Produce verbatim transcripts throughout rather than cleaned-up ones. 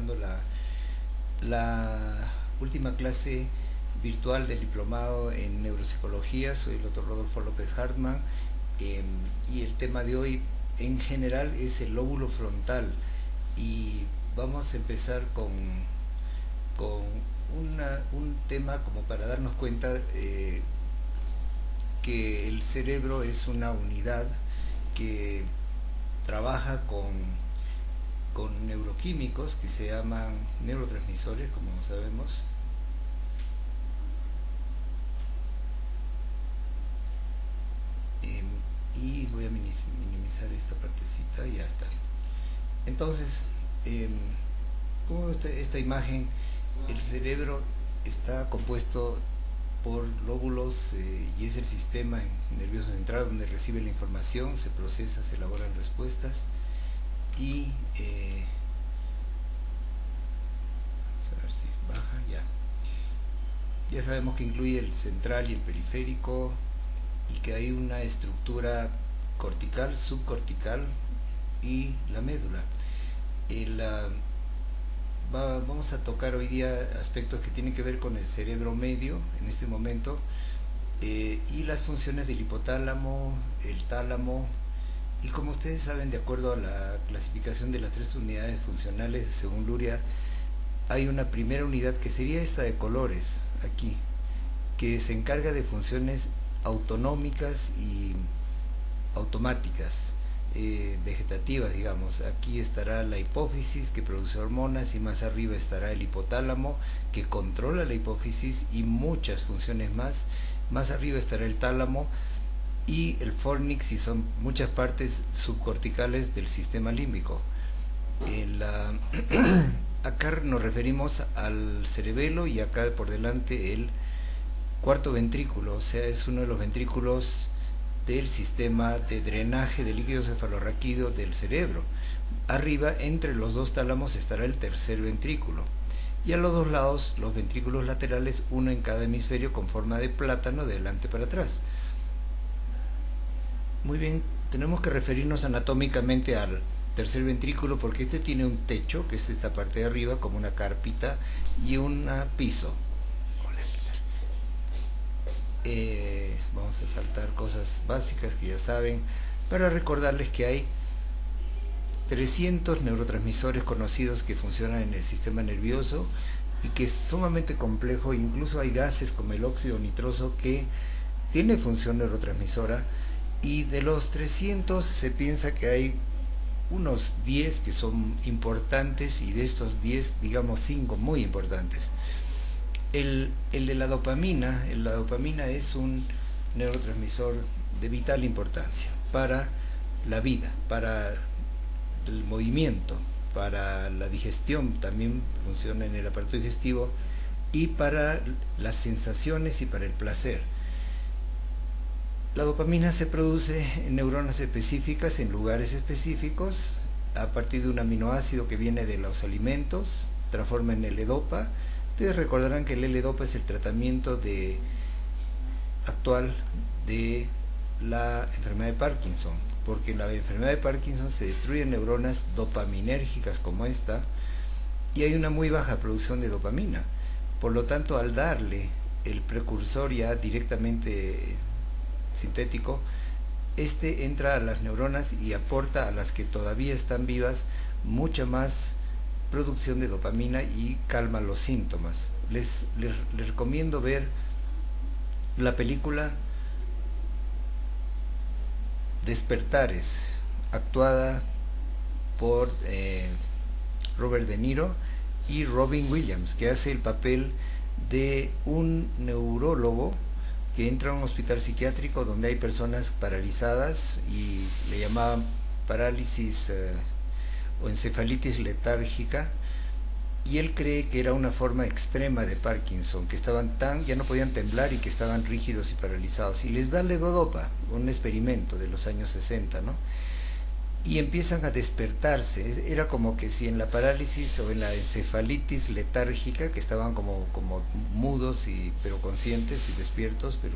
tomando la, la última clase virtual del diplomado en neuropsicología. Soy el doctor Rodolfo López Hartman, eh, y el tema de hoy en general es el lóbulo frontal, y vamos a empezar con, con una, un tema como para darnos cuenta eh, que el cerebro es una unidad que trabaja con, con neuroquímicos que se llaman neurotransmisores, como sabemos. Eh, y voy a minimizar esta partecita y ya está. Entonces, eh, como esta, esta imagen, el cerebro está compuesto por lóbulos, eh, y es el sistema nervioso central donde recibe la información, se procesa, se elaboran respuestas y eh, vamos a ver si baja ya. Ya sabemos que incluye el central y el periférico, y que hay una estructura cortical, subcortical y la médula. El, uh, va, vamos a tocar hoy día aspectos que tienen que ver con el cerebro medio en este momento, eh, y las funciones del hipotálamo, el tálamo. Y como ustedes saben, de acuerdo a la clasificación de las tres unidades funcionales según Luria, hay una primera unidad que sería esta de colores aquí, que se encarga de funciones autonómicas y automáticas, eh, vegetativas, digamos. Aquí estará la hipófisis, que produce hormonas, y más arriba estará el hipotálamo, que controla la hipófisis y muchas funciones más. Más arriba estará el tálamo y el fornix, y son muchas partes subcorticales del sistema límbico. En la acá nos referimos al cerebelo, y acá por delante el cuarto ventrículo, o sea, es uno de los ventrículos del sistema de drenaje de líquido cefalorraquídeo del cerebro. Arriba, entre los dos tálamos, estará el tercer ventrículo, y a los dos lados los ventrículos laterales, uno en cada hemisferio con forma de plátano de delante para atrás. Muy bien, tenemos que referirnos anatómicamente al tercer ventrículo porque este tiene un techo, que es esta parte de arriba, como una carpita, y un piso. Eh, vamos a saltar cosas básicas que ya saben, para recordarles que hay trescientos neurotransmisores conocidos que funcionan en el sistema nervioso y que es sumamente complejo. Incluso hay gases como el óxido nitroso que tiene función neurotransmisora, y de los trescientos se piensa que hay unos diez que son importantes, y de estos diez, digamos cinco muy importantes. El, el de la dopamina, el, la dopamina es un neurotransmisor de vital importancia para la vida, para el movimiento, para la digestión, también funciona en el aparato digestivo, y para las sensaciones y para el placer. La dopamina se produce en neuronas específicas, en lugares específicos, a partir de un aminoácido que viene de los alimentos, transforma en L-dopa. Ustedes recordarán que el L-dopa es el tratamiento de, actual de la enfermedad de Parkinson, porque en la enfermedad de Parkinson se destruyen neuronas dopaminérgicas como esta, y hay una muy baja producción de dopamina. Por lo tanto, al darle el precursor ya directamente sintético, este entra a las neuronas y aporta a las que todavía están vivas mucha más producción de dopamina y calma los síntomas. Les, les, les recomiendo ver la película Despertares, actuada por eh, Robert De Niro y Robin Williams, que hace el papel de un neurólogo que entra a un hospital psiquiátrico donde hay personas paralizadas, y le llamaban parálisis eh, o encefalitis letárgica, y él cree que era una forma extrema de Parkinson, que estaban tan, ya no podían temblar y que estaban rígidos y paralizados, y les da levodopa, un experimento de los años sesenta, ¿no? Y empiezan a despertarse. Era como que si en la parálisis o en la encefalitis letárgica, que estaban como, como mudos, y, pero conscientes y despiertos, pero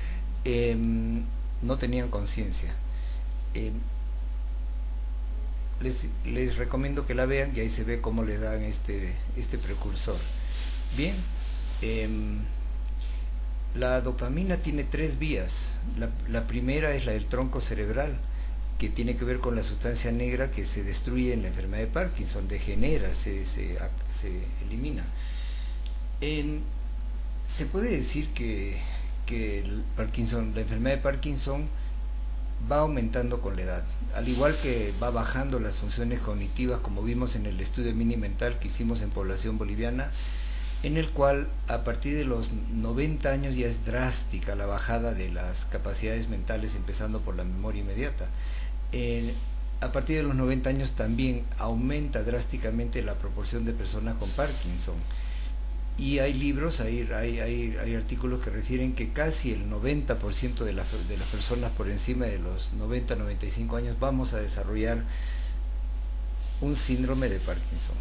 eh, no tenían conciencia. Eh, les, les recomiendo que la vean y ahí se ve cómo le dan este, este precursor. Bien, eh, la dopamina tiene tres vías. La, la primera es la del tronco cerebral, que tiene que ver con la sustancia negra que se destruye en la enfermedad de Parkinson, degenera, se, se, se elimina. En, se puede decir que, que el Parkinson, la enfermedad de Parkinson va aumentando con la edad, al igual que va bajando las funciones cognitivas, como vimos en el estudio mini mental que hicimos en población boliviana, en el cual a partir de los noventa años ya es drástica la bajada de las capacidades mentales, empezando por la memoria inmediata. Eh, a partir de los noventa años también aumenta drásticamente la proporción de personas con Parkinson. Y hay libros, hay, hay, hay, hay artículos que refieren que casi el noventa por ciento de, la, de las personas por encima de los noventa a noventa y cinco años vamos a desarrollar un síndrome de Parkinson.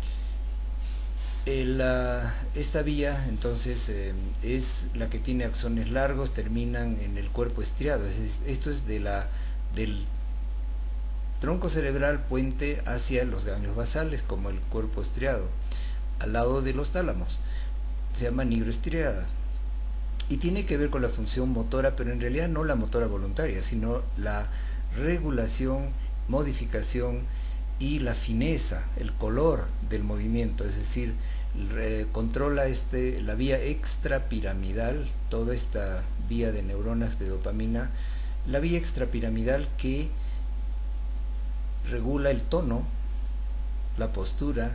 El, uh, esta vía entonces eh, es la que tiene axones largos, terminan en el cuerpo estriado. Es, esto es de la, del tronco cerebral puente hacia los ganglios basales, como el cuerpo estriado, al lado de los tálamos. Se llama nigroestriada. Y tiene que ver con la función motora, pero en realidad no la motora voluntaria, sino la regulación, modificación y la fineza, el color del movimiento, es decir, eh, controla este, la vía extrapiramidal, toda esta vía de neuronas de dopamina, la vía extrapiramidal que regula el tono, la postura,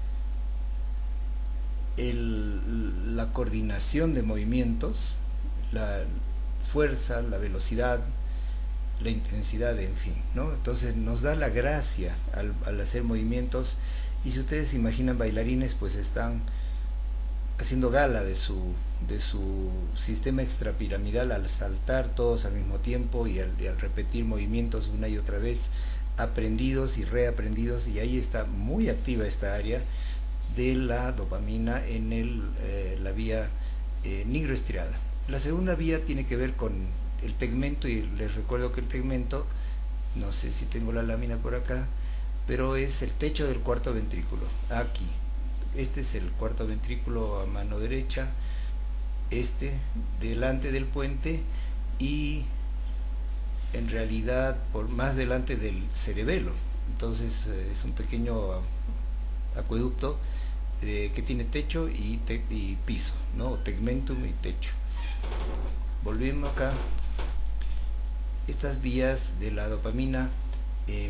el, la coordinación de movimientos, la fuerza, la velocidad, la intensidad, en fin, ¿no? Entonces nos da la gracia al, al hacer movimientos, y si ustedes imaginan bailarines, pues están haciendo gala de su, de su sistema extrapiramidal al saltar todos al mismo tiempo y al, y al repetir movimientos una y otra vez, aprendidos y reaprendidos, y ahí está muy activa esta área de la dopamina en el, eh, la vía eh, nigroestriada. La segunda vía tiene que ver con el tegmento, y les recuerdo que el tegmento, no sé si tengo la lámina por acá, pero es el techo del cuarto ventrículo, aquí. Este es el cuarto ventrículo a mano derecha, este delante del puente, y en realidad por más delante del cerebelo. Entonces eh, es un pequeño acueducto eh, que tiene techo y, te, y piso, ¿no? Tegmentum y techo. Volviendo acá, estas vías de la dopamina eh,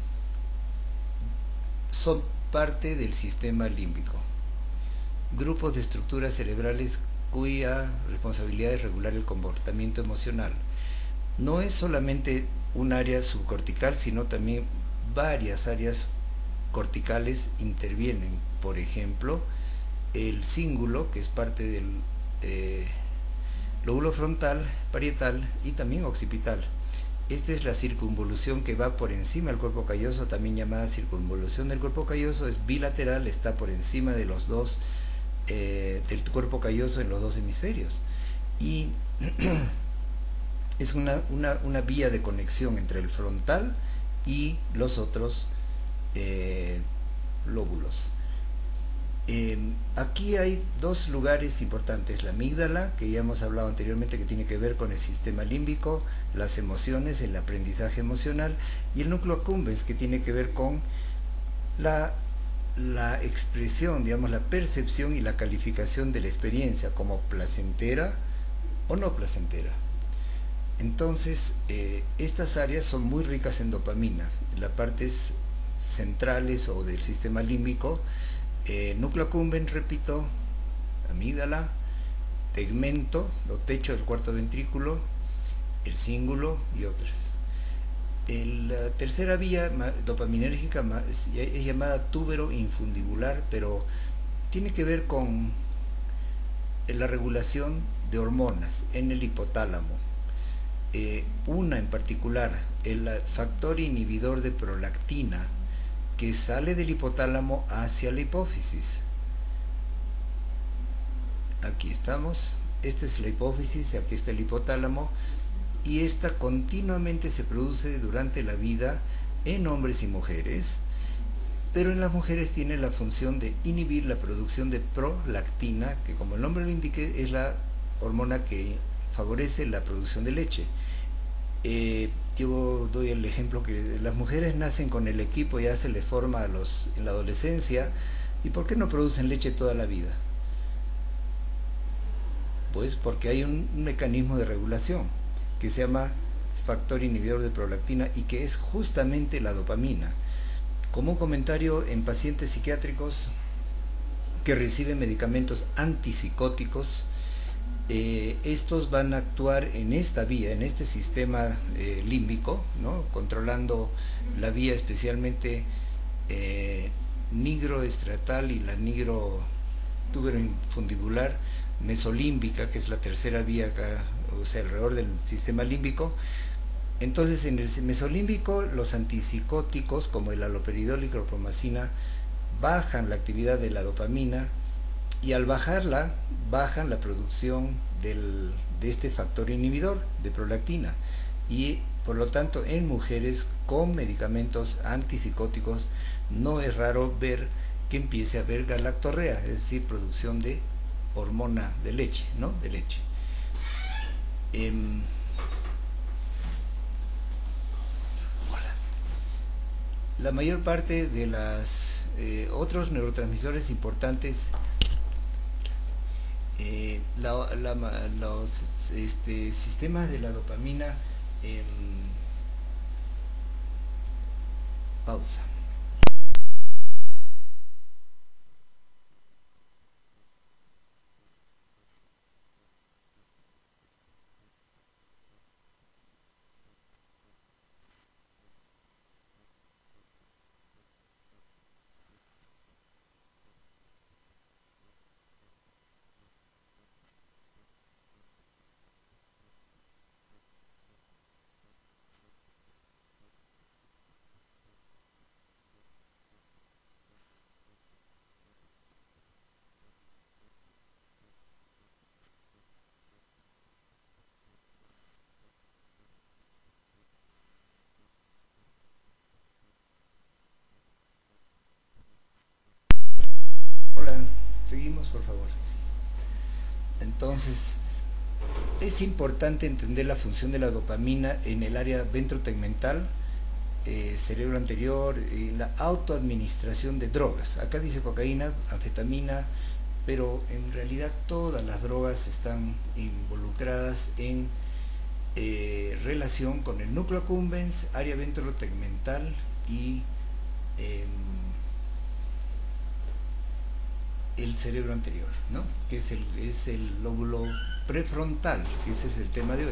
son parte del sistema límbico, grupos de estructuras cerebrales cuya responsabilidad es regular el comportamiento emocional. No es solamente un área subcortical, sino también varias áreas corticales intervienen. Por ejemplo, el cíngulo, que es parte del eh, lóbulo frontal, parietal y también occipital. Esta es la circunvolución que va por encima del cuerpo calloso, también llamada circunvolución del cuerpo calloso. Es bilateral, está por encima de los dos, eh, del cuerpo calloso en los dos hemisferios. Y es una, una, una vía de conexión entre el frontal y los otros eh, lóbulos. Eh, aquí hay dos lugares importantes: la amígdala, que ya hemos hablado anteriormente, que tiene que ver con el sistema límbico, las emociones, el aprendizaje emocional, y el núcleo accumbens, que tiene que ver con la, la expresión, digamos, la percepción y la calificación de la experiencia como placentera o no placentera. Entonces, eh, estas áreas son muy ricas en dopamina. Las partes centrales o del sistema límbico, eh, núcleo accumbens, repito, amígdala, tegmento, o techo del cuarto ventrículo, el cíngulo y otras. El, la tercera vía dopaminérgica es, es llamada túbero infundibular, pero tiene que ver con la regulación de hormonas en el hipotálamo. Eh, una en particular, el factor inhibidor de prolactina, que sale del hipotálamo hacia la hipófisis. Aquí estamos, esta es la hipófisis, aquí está el hipotálamo, y esta continuamente se produce durante la vida en hombres y mujeres, pero en las mujeres tiene la función de inhibir la producción de prolactina, que como el nombre lo indique es la hormona que favorece la producción de leche. Eh, yo doy el ejemplo que las mujeres nacen con el equipo, ya se les forma a los, en la adolescencia, ¿y por qué no producen leche toda la vida? Pues porque hay un, un mecanismo de regulación que se llama factor inhibidor de prolactina y que es justamente la dopamina. Como un comentario, en pacientes psiquiátricos que reciben medicamentos antipsicóticos, eh, estos van a actuar en esta vía, en este sistema eh, límbico, ¿no? Controlando la vía especialmente eh, nigroestratal y la nigrotuberoinfundibular mesolímbica, que es la tercera vía acá, o sea, alrededor del sistema límbico. Entonces, en el mesolímbico, los antipsicóticos como el haloperidol y clorpromacina bajan la actividad de la dopamina, y al bajarla, bajan la producción del, de este factor inhibidor de prolactina, y por lo tanto en mujeres con medicamentos antipsicóticos no es raro ver que empiece a haber galactorrea, es decir, producción de hormona de leche, ¿no? De leche. Eh, la mayor parte de los eh, otros neurotransmisores importantes, eh, la, la, los este, sistemas de la dopamina, eh, pausa. Hola, seguimos por favor. Entonces, es importante entender la función de la dopamina en el área ventrotegmental, eh, cerebro anterior, y la autoadministración de drogas. Acá dice cocaína, anfetamina, pero en realidad todas las drogas están involucradas en eh, relación con el núcleo accumbens, área ventrotegmental y eh, el cerebro anterior, ¿no? Que es el, es el lóbulo prefrontal, que ese es el tema de hoy.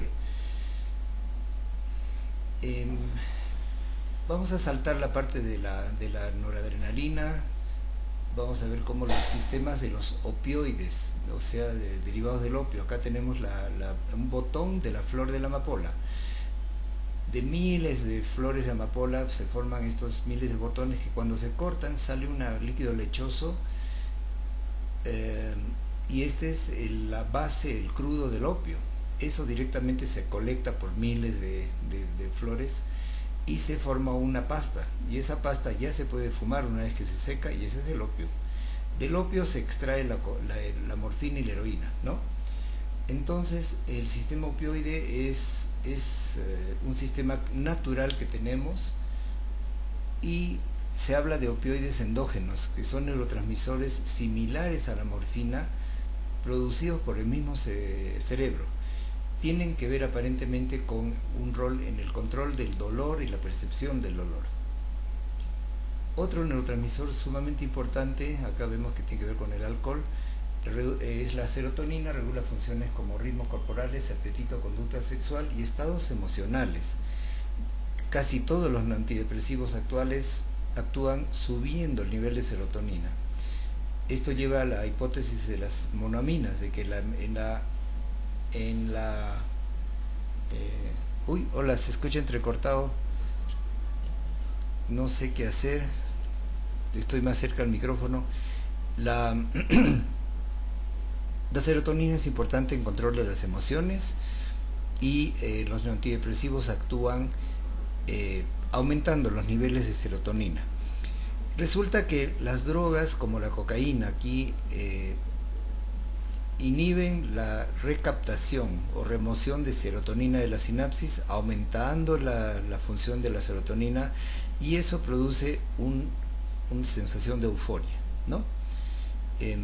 Eh, vamos a saltar la parte de la, de la noradrenalina. Vamos a ver cómo los sistemas de los opioides, o sea, de, derivados del opio. Acá tenemos la, la, un botón de la flor de la amapola. De miles de flores de amapola se forman estos miles de botones que cuando se cortan sale un líquido lechoso, eh, y este es el, la base, el crudo del opio. Eso directamente se colecta por miles de, de, de flores y se forma una pasta, y esa pasta ya se puede fumar una vez que se seca, y ese es el opio. Del opio se extrae la, la, la morfina y la heroína, ¿no? Entonces el sistema opioide es, es eh, un sistema natural que tenemos, y se habla de opioides endógenos, que son neurotransmisores similares a la morfina, producidos por el mismo ce cerebro. Tienen que ver aparentemente con un rol en el control del dolor y la percepción del dolor. Otro neurotransmisor sumamente importante, acá vemos que tiene que ver con el alcohol, es la serotonina. Regula funciones como ritmos corporales, apetito, conducta sexual y estados emocionales. Casi todos los antidepresivos actuales actúan subiendo el nivel de serotonina. Esto lleva a la hipótesis de las monoaminas, de que la, en la en la eh, uy, hola, se escucha entrecortado, no sé qué hacer, estoy más cerca al micrófono. La, la serotonina es importante en control de las emociones, y eh, los antidepresivos actúan eh, aumentando los niveles de serotonina. Resulta que las drogas como la cocaína aquí eh, inhiben la recaptación o remoción de serotonina de la sinapsis, aumentando la, la función de la serotonina, y eso produce un, una sensación de euforia, ¿no? Eh,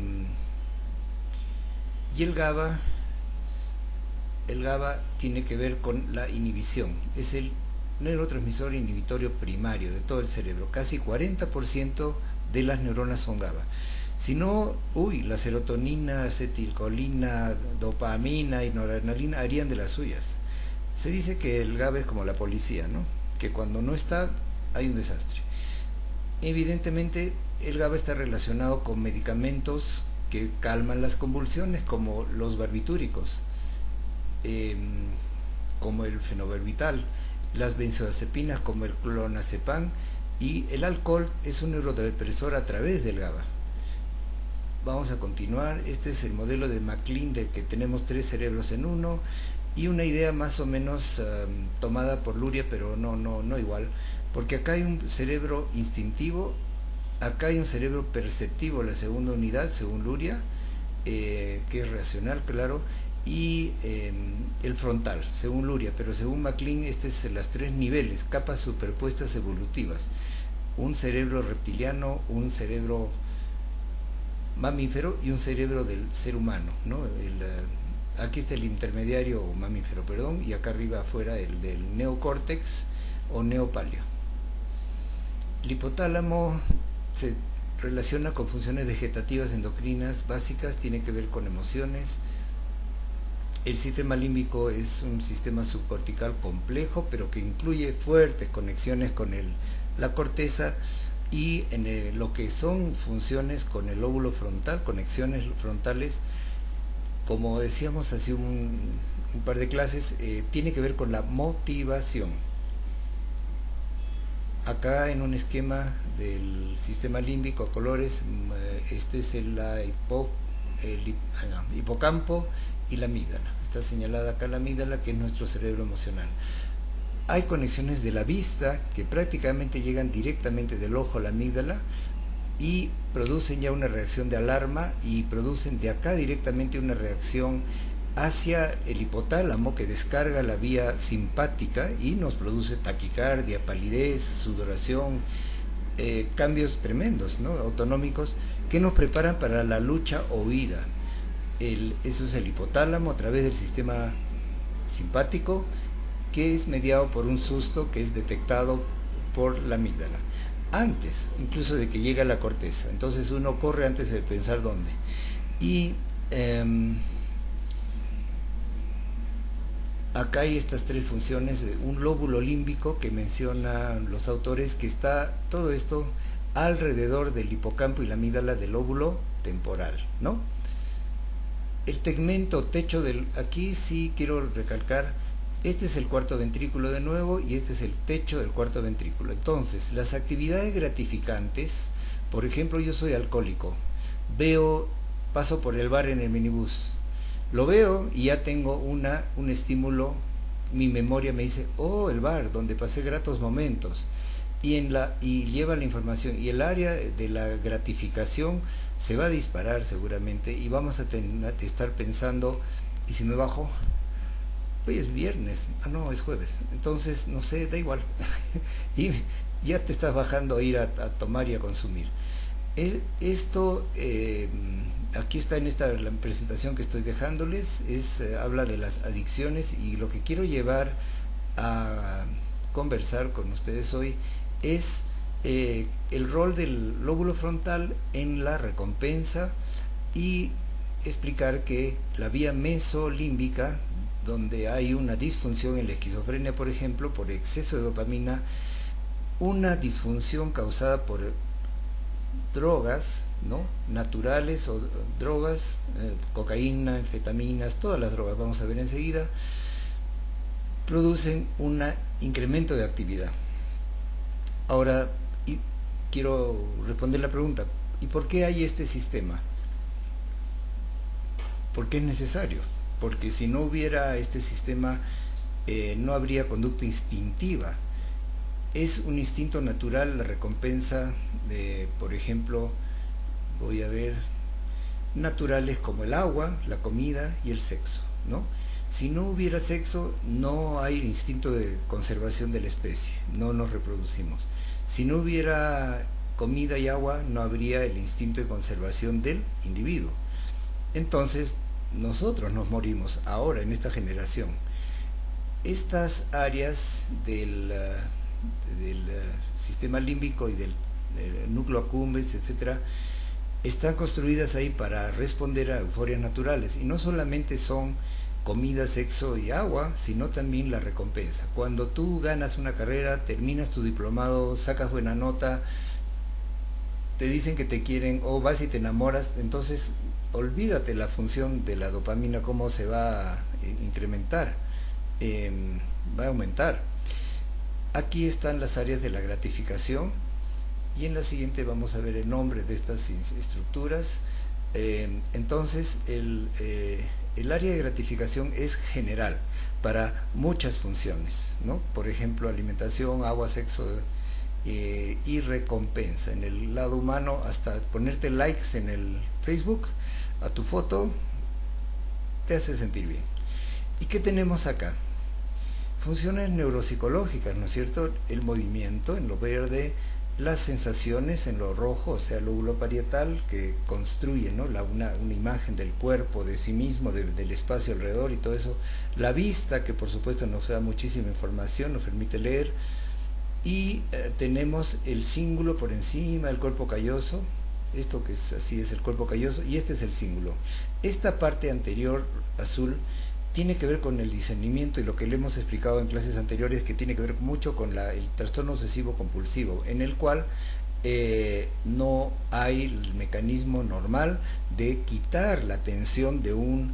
y el GABA, el GABA tiene que ver con la inhibición, es el neurotransmisor inhibitorio primario de todo el cerebro. Casi cuarenta por ciento de las neuronas son GABA. Si no, uy, la serotonina, acetilcolina, dopamina y noradrenalina harían de las suyas. Se dice que el GABA es como la policía, ¿no? Que cuando no está, hay un desastre. Evidentemente, el GABA está relacionado con medicamentos que calman las convulsiones, como los barbitúricos, eh, como el fenobarbital, las benzodiazepinas como el clonazepam, y el alcohol es un neurodepresor a través del GABA. Vamos a continuar. Este es el modelo de MacLean, del que tenemos tres cerebros en uno, y una idea más o menos um, tomada por Luria, pero no, no, no igual, porque acá hay un cerebro instintivo, acá hay un cerebro perceptivo, la segunda unidad, según Luria, eh, que es racional, claro, y eh, el frontal, según Luria, pero según MacLean, este es las tres niveles, capas superpuestas evolutivas: un cerebro reptiliano, un cerebro mamífero y un cerebro del ser humano, ¿no? El, uh, aquí está el intermediario o mamífero, perdón, y acá arriba afuera el del neocórtex o neopaleo. El hipotálamo se relaciona con funciones vegetativas endocrinas básicas, tiene que ver con emociones. El sistema límbico es un sistema subcortical complejo, pero que incluye fuertes conexiones con el, la corteza, y en el, lo que son funciones con el lóbulo frontal, conexiones frontales, como decíamos hace un, un par de clases, eh, tiene que ver con la motivación. Acá en un esquema del sistema límbico a colores, este es el, la hipo, el hipocampo y la amígdala. Está señalada acá la amígdala, que es nuestro cerebro emocional. Hay conexiones de la vista que prácticamente llegan directamente del ojo a la amígdala y producen ya una reacción de alarma, y producen de acá directamente una reacción hacia el hipotálamo, que descarga la vía simpática y nos produce taquicardia, palidez, sudoración, eh, cambios tremendos, ¿no? Autonómicos, que nos preparan para la lucha o huida. El, eso es el hipotálamo a través del sistema simpático, que es mediado por un susto que es detectado por la amígdala, antes incluso de que llegue a la corteza. Entonces uno corre antes de pensar dónde. Y eh, acá hay estas tres funciones, un lóbulo límbico que mencionan los autores, que está todo esto alrededor del hipocampo y la amígdala del lóbulo temporal, ¿no? El tegmento, techo del, aquí sí quiero recalcar, este es el cuarto ventrículo de nuevo, y este es el techo del cuarto ventrículo. Entonces, las actividades gratificantes, por ejemplo, yo soy alcohólico, veo, paso por el bar en el minibús, lo veo y ya tengo una, un estímulo, mi memoria me dice, oh, el bar, donde pasé gratos momentos, y, en la, y lleva la información, y el área de la gratificación se va a disparar seguramente, y vamos a, ten, a estar pensando, ¿y si me bajo? Hoy es viernes, ah no, es jueves, entonces no sé, da igual, y ya te estás bajando a ir a, a tomar y a consumir. Es, esto, eh, aquí está en esta la presentación que estoy dejándoles, es, eh, habla de las adicciones, y lo que quiero llevar a conversar con ustedes hoy es eh, el rol del lóbulo frontal en la recompensa, y explicar que la vía mesolímbica, donde hay una disfunción en la esquizofrenia, por ejemplo, por exceso de dopamina, una disfunción causada por drogas, ¿no?, naturales o drogas, eh, cocaína, anfetaminas, todas las drogas, vamos a ver enseguida, producen un incremento de actividad. Ahora, y quiero responder la pregunta, ¿y por qué hay este sistema? ¿Por qué es necesario? Porque si no hubiera este sistema, eh, no habría conducta instintiva. es un instinto natural la recompensa de, por ejemplo, voy a ver, naturales como el agua, la comida y el sexo, ¿no? Si no hubiera sexo, no hay instinto de conservación de la especie, no nos reproducimos. Si no hubiera comida y agua, no habría el instinto de conservación del individuo. Entonces, nosotros nos morimos ahora en esta generación. Estas áreas del, uh, del uh, sistema límbico y del, del núcleo accumbens, etcétera, están construidas ahí para responder a euforias naturales, y no solamente son comida, sexo y agua, sino también la recompensa. Cuando tú ganas una carrera, terminas tu diplomado, sacas buena nota, te dicen que te quieren, o vas y te enamoras, entonces olvídate la función de la dopamina, cómo se va a incrementar, eh, va a aumentar. Aquí están las áreas de la gratificación, y en la siguiente vamos a ver el nombre de estas estructuras. Eh, entonces el, eh, el área de gratificación es general para muchas funciones, ¿no? Por ejemplo, alimentación, agua, sexo eh, y recompensa. En el lado humano, hasta ponerte likes en el Facebook a tu foto te hace sentir bien. ¿Y qué tenemos acá? Funciones neuropsicológicas, ¿no es cierto? El movimiento en lo verde, las sensaciones en lo rojo, o sea, el lóbulo parietal, que construye, ¿no? la, una, una imagen del cuerpo, de sí mismo, de, del espacio alrededor y todo eso. La vista, que por supuesto nos da muchísima información, nos permite leer. Y eh, tenemos el cíngulo por encima del cuerpo calloso, esto que es así es el cuerpo calloso, y este es el cíngulo. Esta parte anterior, azul, tiene que ver con el discernimiento, y lo que le hemos explicado en clases anteriores, que tiene que ver mucho con la, el trastorno obsesivo compulsivo, en el cual eh, no hay el mecanismo normal de quitar la atención de un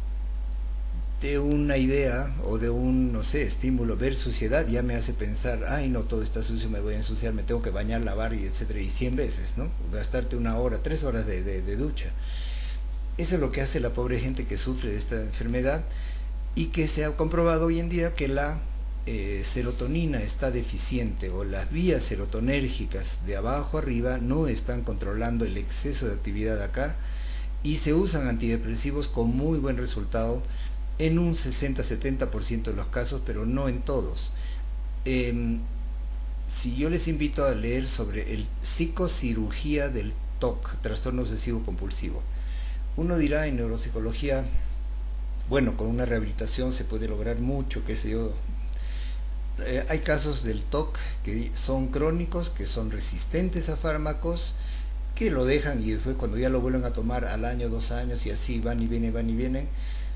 de una idea o de un, no sé, estímulo. Ver suciedad ya me hace pensar, ay no, todo está sucio, me voy a ensuciar, me tengo que bañar, lavar, y etcétera, y cien veces, ¿no? Gastarte una hora, tres horas de, de, de ducha. Eso es lo que hace la pobre gente que sufre de esta enfermedad, y que se ha comprobado hoy en día que la eh, serotonina está deficiente, o las vías serotonérgicas de abajo arriba no están controlando el exceso de actividad acá, y se usan antidepresivos con muy buen resultado en un sesenta a setenta por ciento de los casos, pero no en todos. Eh, si yo les invito a leer sobre el psicocirugía del T O C, trastorno obsesivo compulsivo, uno dirá en neuropsicología, bueno, con una rehabilitación se puede lograr mucho, qué sé yo. Eh, hay casos del T O C que son crónicos, que son resistentes a fármacos, que lo dejan y después cuando ya lo vuelven a tomar al año, dos años, y así van y vienen, van y vienen,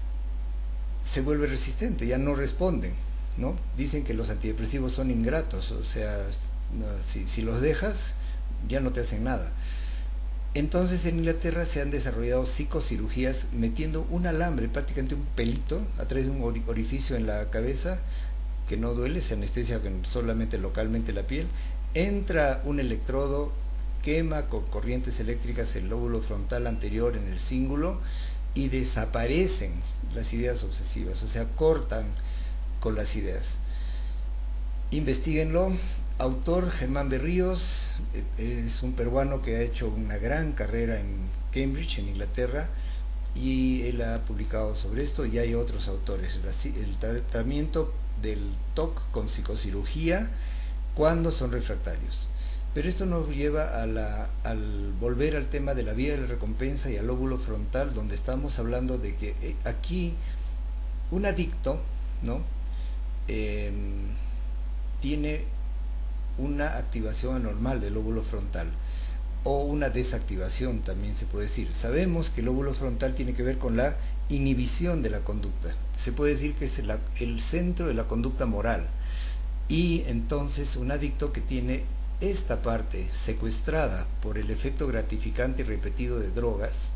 se vuelve resistente, ya no responden, ¿no? Dicen que los antidepresivos son ingratos, o sea, no, si, si los dejas, ya no te hacen nada. Entonces en Inglaterra se han desarrollado psicocirugías metiendo un alambre, prácticamente un pelito, a través de un orificio en la cabeza, que no duele, se anestesia solamente localmente la piel, entra un electrodo, quema con corrientes eléctricas el lóbulo frontal anterior en el cíngulo, y desaparecen las ideas obsesivas, o sea, cortan con las ideas. Investíguenlo. Autor Germán Berríos, es un peruano que ha hecho una gran carrera en Cambridge, en Inglaterra, y él ha publicado sobre esto, y hay otros autores. El tratamiento del T O C con psicocirugía cuando son refractarios. Pero esto nos lleva a la, al volver al tema de la vía de la recompensa y al lóbulo frontal, donde estamos hablando de que eh, aquí un adicto, ¿no? Eh, tiene una activación anormal del lóbulo frontal, o una desactivación también se puede decir. Sabemos que el lóbulo frontal tiene que ver con la inhibición de la conducta, se puede decir que es el, el centro de la conducta moral, y entonces un adicto que tiene esta parte secuestrada por el efecto gratificante y repetido de drogas,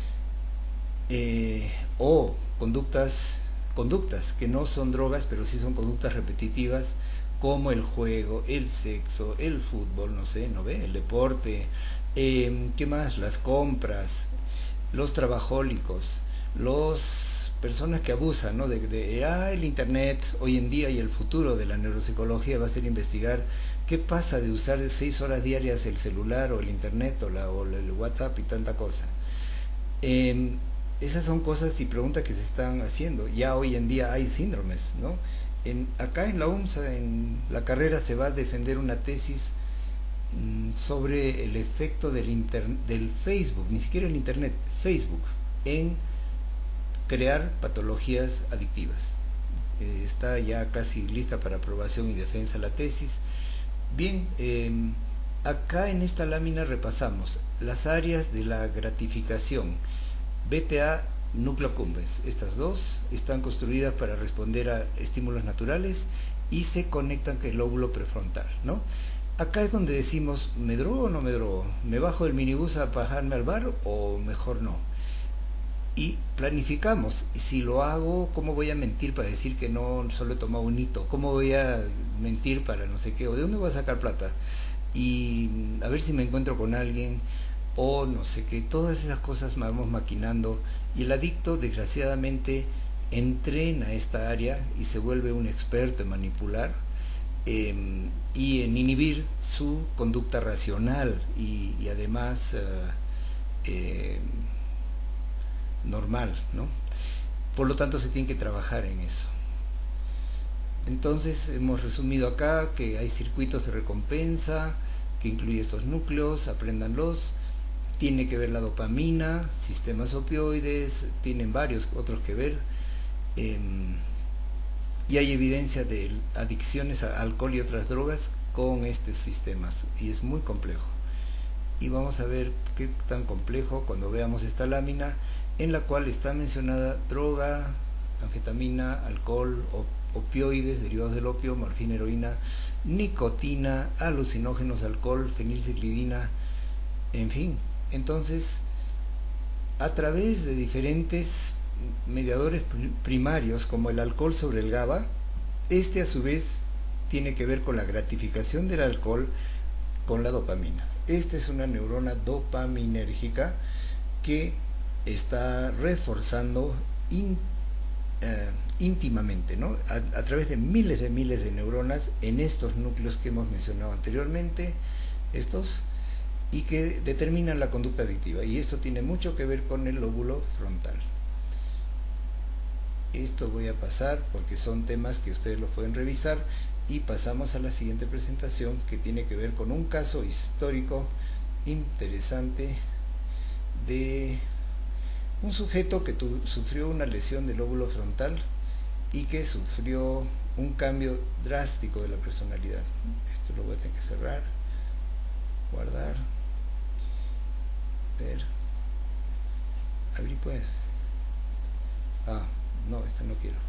eh, o conductas, conductas que no son drogas, pero sí son conductas repetitivas, como el juego, el sexo, el fútbol, no sé, ¿no ve? El deporte, eh, ¿qué más? Las compras, los trabajólicos, Las personas que abusan, ¿no? de, de ah, el internet hoy en día y el futuro de la neuropsicología va a ser investigar qué pasa de usar seis horas diarias el celular o el internet o, la, o el WhatsApp y tanta cosa. Eh, Esas son cosas y preguntas que se están haciendo. Ya hoy en día hay síndromes, ¿no? En, acá en la UMSA, en la carrera, se va a defender una tesis mmm, sobre el efecto del, inter, del Facebook, ni siquiera el internet, Facebook, en crear patologías adictivas. Eh, está ya casi lista para aprobación y defensa la tesis. Bien, eh, acá en esta lámina repasamos las áreas de la gratificación. B T A, núcleo accumbens. Estas dos están construidas para responder a estímulos naturales y se conectan con el lóbulo prefrontal, ¿no? Acá es donde decimos, ¿me drogo o no me drogo? ¿Me bajo del minibús a bajarme al bar o mejor no? Y planificamos, si lo hago, ¿cómo voy a mentir para decir que no solo he tomado un hito? ¿Cómo voy a mentir para no sé qué? ¿O de dónde voy a sacar plata? Y a ver si me encuentro con alguien o no sé qué. Todas esas cosas vamos maquinando y el adicto desgraciadamente entrena esta área y se vuelve un experto en manipular eh, y en inhibir su conducta racional y, y además uh, eh, normal, ¿no? Por lo tanto se tiene que trabajar en eso. Entonces hemos resumido acá que hay circuitos de recompensa que incluye estos núcleos, apréndanlos. Tiene que ver la dopamina, sistemas opioides, tienen varios otros que ver. Eh, y hay evidencia de adicciones a alcohol y otras drogas con estos sistemas y es muy complejo. Y vamos a ver qué tan complejo cuando veamos esta lámina en la cual está mencionada droga, anfetamina, alcohol, op opioides, derivados del opio, morfina, heroína, nicotina, alucinógenos, alcohol, fenilciclidina, en fin. Entonces, a través de diferentes mediadores primarios como el alcohol sobre el GABA, este a su vez tiene que ver con la gratificación del alcohol con la dopamina. Esta es una neurona dopaminérgica que está reforzando in, eh, íntimamente, ¿no? A, a través de miles de miles de neuronas en estos núcleos que hemos mencionado anteriormente, estos, y que determinan la conducta adictiva. Y esto tiene mucho que ver con el lóbulo frontal. Esto voy a pasar porque son temas que ustedes los pueden revisar y pasamos a la siguiente presentación que tiene que ver con un caso histórico interesante de un sujeto que tu, sufrió una lesión del lóbulo frontal y que sufrió un cambio drástico de la personalidad. Esto lo voy a tener que cerrar, guardar, ver, abrir pues. Ah, no, esta no quiero.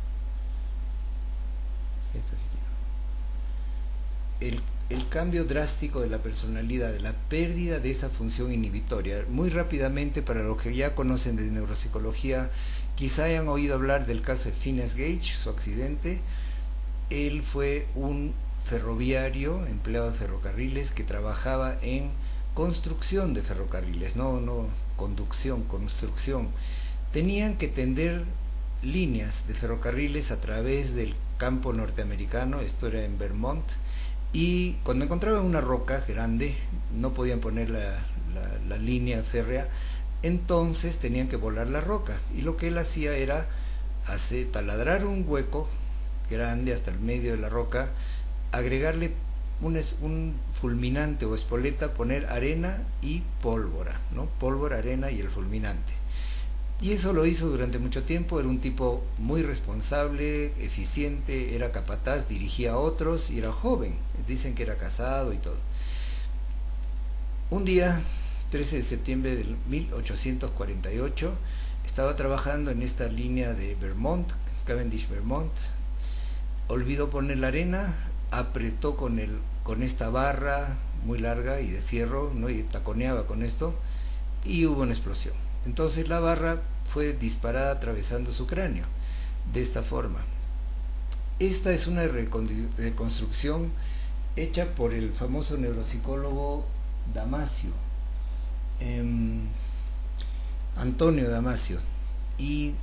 Esta sí quiero. El, el cambio drástico de la personalidad, la pérdida de esa función inhibitoria. Muy rápidamente, para los que ya conocen de neuropsicología, quizá hayan oído hablar del caso de Phineas Gage, su accidente. Él fue un ferroviario, empleado de ferrocarriles, que trabajaba en construcción de ferrocarriles, no, no conducción, construcción. Tenían que tender líneas de ferrocarriles a través del campo norteamericano, esto era en Vermont, y cuando encontraban una roca grande no podían poner la, la, la línea férrea, entonces tenían que volar la roca, y lo que él hacía era hacer, taladrar un hueco grande hasta el medio de la roca, agregarle un, un fulminante o espoleta, poner arena y pólvora, ¿no? Pólvora, arena y el fulminante. Y eso lo hizo durante mucho tiempo. Era un tipo muy responsable, eficiente, era capataz, dirigía a otros y era joven. Dicen que era casado y todo. Un día, trece de septiembre de mil ochocientos cuarenta y ocho, estaba trabajando en esta línea de Vermont, Cavendish Vermont. Olvidó poner la arena, apretó con, el, con esta barra muy larga y de fierro, ¿no? Y taconeaba con esto y hubo una explosión. Entonces la barra fue disparada atravesando su cráneo, de esta forma. Esta es una reconstrucción hecha por el famoso neuropsicólogo Damasio, eh, Antonio Damasio. y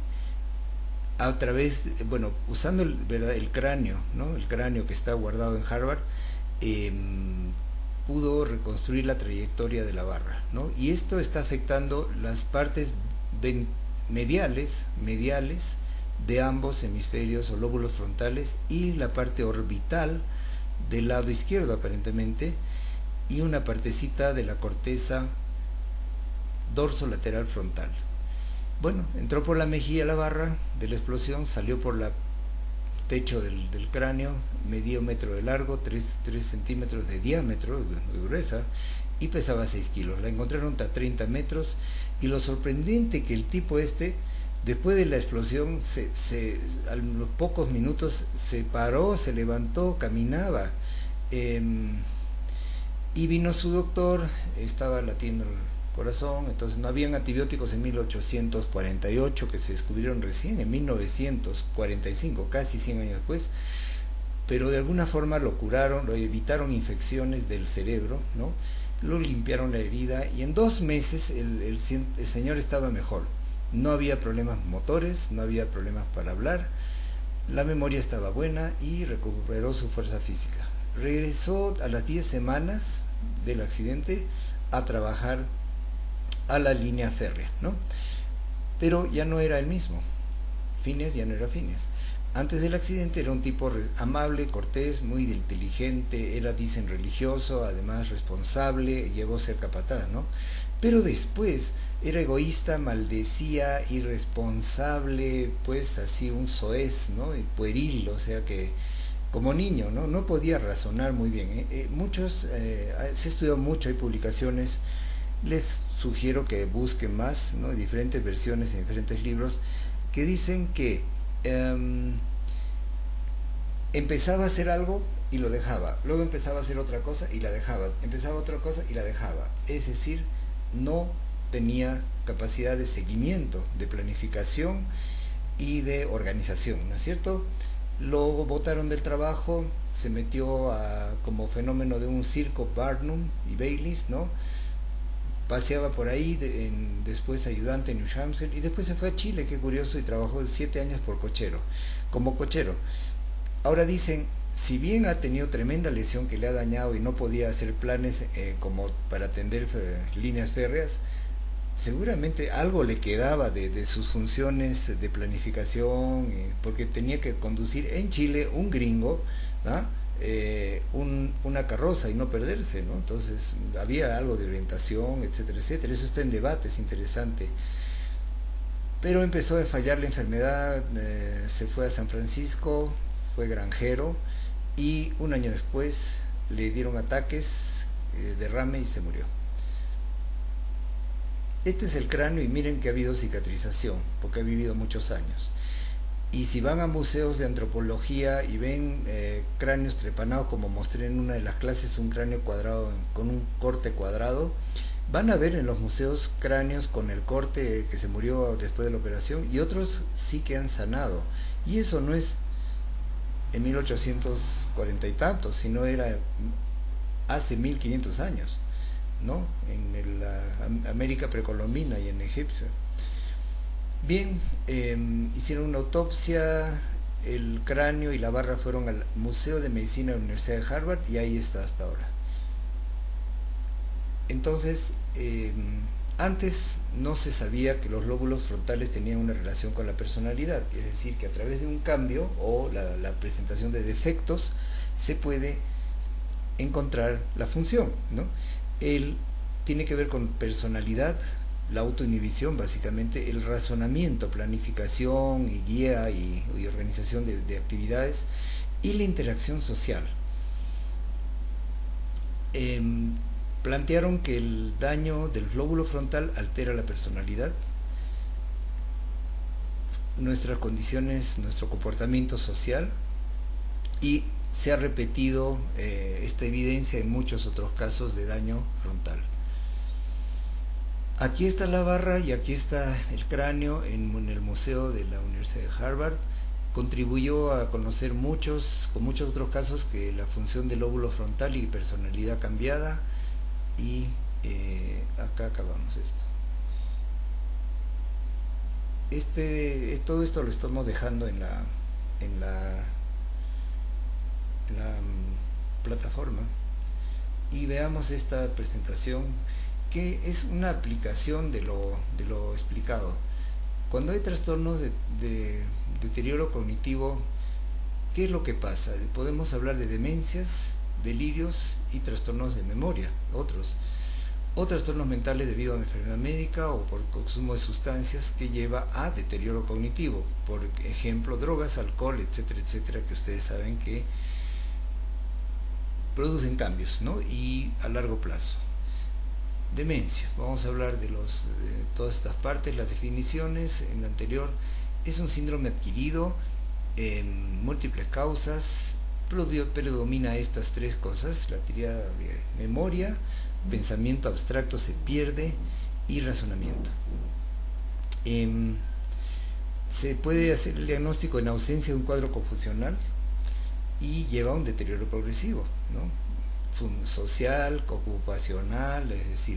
a través, bueno, usando el, ¿verdad? el cráneo, ¿no? El cráneo que está guardado en Harvard, eh, pudo reconstruir la trayectoria de la barra, ¿no? Y esto está afectando las partes mediales, mediales de ambos hemisferios o lóbulos frontales y la parte orbital del lado izquierdo aparentemente, y una partecita de la corteza dorsolateral frontal. Bueno, entró por la mejilla la barra de la explosión, salió por el techo del, del cráneo, medía un metro de largo, tres centímetros de diámetro, de, de dureza, y pesaba seis kilos. La encontraron a treinta metros, y lo sorprendente que el tipo este, después de la explosión, se, se, a los pocos minutos se paró, se levantó, caminaba. Eh, y vino su doctor, estaba latiendo el corazón, entonces no habían antibióticos en mil ochocientos cuarenta y ocho, que se descubrieron recién en mil novecientos cuarenta y cinco, casi cien años después, pero de alguna forma lo curaron, lo evitaron infecciones del cerebro, ¿no? Lo limpiaron la herida, y en dos meses el, el, el señor estaba mejor. No había problemas motores, no había problemas para hablar, la memoria estaba buena y recuperó su fuerza física. Regresó a las diez semanas del accidente a trabajar a la línea férrea, ¿no? Pero ya no era el mismo. Phineas ya no era Phineas. Antes del accidente era un tipo amable, cortés, muy inteligente, era, dicen, religioso, además responsable, llegó a ser capataz, ¿no? Pero después era egoísta, maldecía, irresponsable, pues así un soez, ¿no? Y pueril, o sea que como niño, ¿no? No podía razonar muy bien. ¿eh? Eh, muchos, eh, se ha estudiado mucho, hay publicaciones, les sugiero que busquen más, ¿no? Diferentes versiones en diferentes libros, que dicen que eh, empezaba a hacer algo y lo dejaba, luego empezaba a hacer otra cosa y la dejaba, empezaba otra cosa y la dejaba, es decir, no tenía capacidad de seguimiento, de planificación y de organización, ¿no es cierto? Lo botaron del trabajo, se metió a, como fenómeno de un circo, Barnum y Bayliss, ¿no? Paseaba por ahí, de, en, después ayudante en New Hampshire, y después se fue a Chile, qué curioso, y trabajó siete años por cochero, como cochero. Ahora dicen, si bien ha tenido tremenda lesión que le ha dañado y no podía hacer planes eh, como para atender eh, líneas férreas, seguramente algo le quedaba de, de sus funciones de planificación, eh, porque tenía que conducir en Chile un gringo, ¿ah? eh, un, una carroza y no perderse, ¿no? Entonces había algo de orientación, etcétera, etcétera. Eso está en debate, es interesante. Pero empezó a fallar la enfermedad, eh, se fue a San Francisco, fue granjero, y un año después le dieron ataques, eh, derrame, y se murió. Este es el cráneo, y miren que ha habido cicatrización, porque ha vivido muchos años. Y si van a museos de antropología y ven eh, cráneos trepanados, como mostré en una de las clases, un cráneo cuadrado con un corte cuadrado, van a ver en los museos cráneos con el corte que se murió después de la operación, y otros sí que han sanado. Y eso no es en mil ochocientos cuarenta y tantos, sino era hace mil quinientos años, ¿no? En la América precolombina y en Egipto. Bien, eh, hicieron una autopsia, el cráneo y la barra fueron al Museo de Medicina de la Universidad de Harvard, y ahí está hasta ahora. Entonces, eh, antes no se sabía que los lóbulos frontales tenían una relación con la personalidad, es decir, que a través de un cambio o la, la presentación de defectos se puede encontrar la función, ¿no? El, tiene que ver con personalidad, la autoinhibición, básicamente, el razonamiento, planificación y guía y, y organización de, de actividades, y la interacción social. Eh, plantearon que el daño del lóbulo frontal altera la personalidad, nuestras condiciones, nuestro comportamiento social, y se ha repetido eh, esta evidencia en muchos otros casos de daño frontal. Aquí está la barra y aquí está el cráneo en, en el museo de la Universidad de Harvard. Contribuyó a conocer muchos, con muchos otros casos, que la función del lóbulo frontal y personalidad cambiada, y eh, acá acabamos esto. este, todo esto lo estamos dejando en la, en la, en la um, plataforma, y veamos esta presentación que es una aplicación de lo, de lo explicado. Cuando hay trastornos de, de deterioro cognitivo, ¿qué es lo que pasa? Podemos hablar de demencias, delirios y trastornos de memoria, otros. O trastornos mentales debido a una enfermedad médica o por consumo de sustancias que lleva a deterioro cognitivo. Por ejemplo, drogas, alcohol, etcétera, etcétera, que ustedes saben que producen cambios, ¿no? Y a largo plazo. Demencia, vamos a hablar de, los, de todas estas partes, las definiciones. En la anterior, es un síndrome adquirido, eh, múltiples causas, predomina estas tres cosas: la tríada de memoria, pensamiento abstracto se pierde y razonamiento. Eh, se puede hacer el diagnóstico en ausencia de un cuadro confusional y lleva a un deterioro progresivo, ¿no? Social, ocupacional, es decir,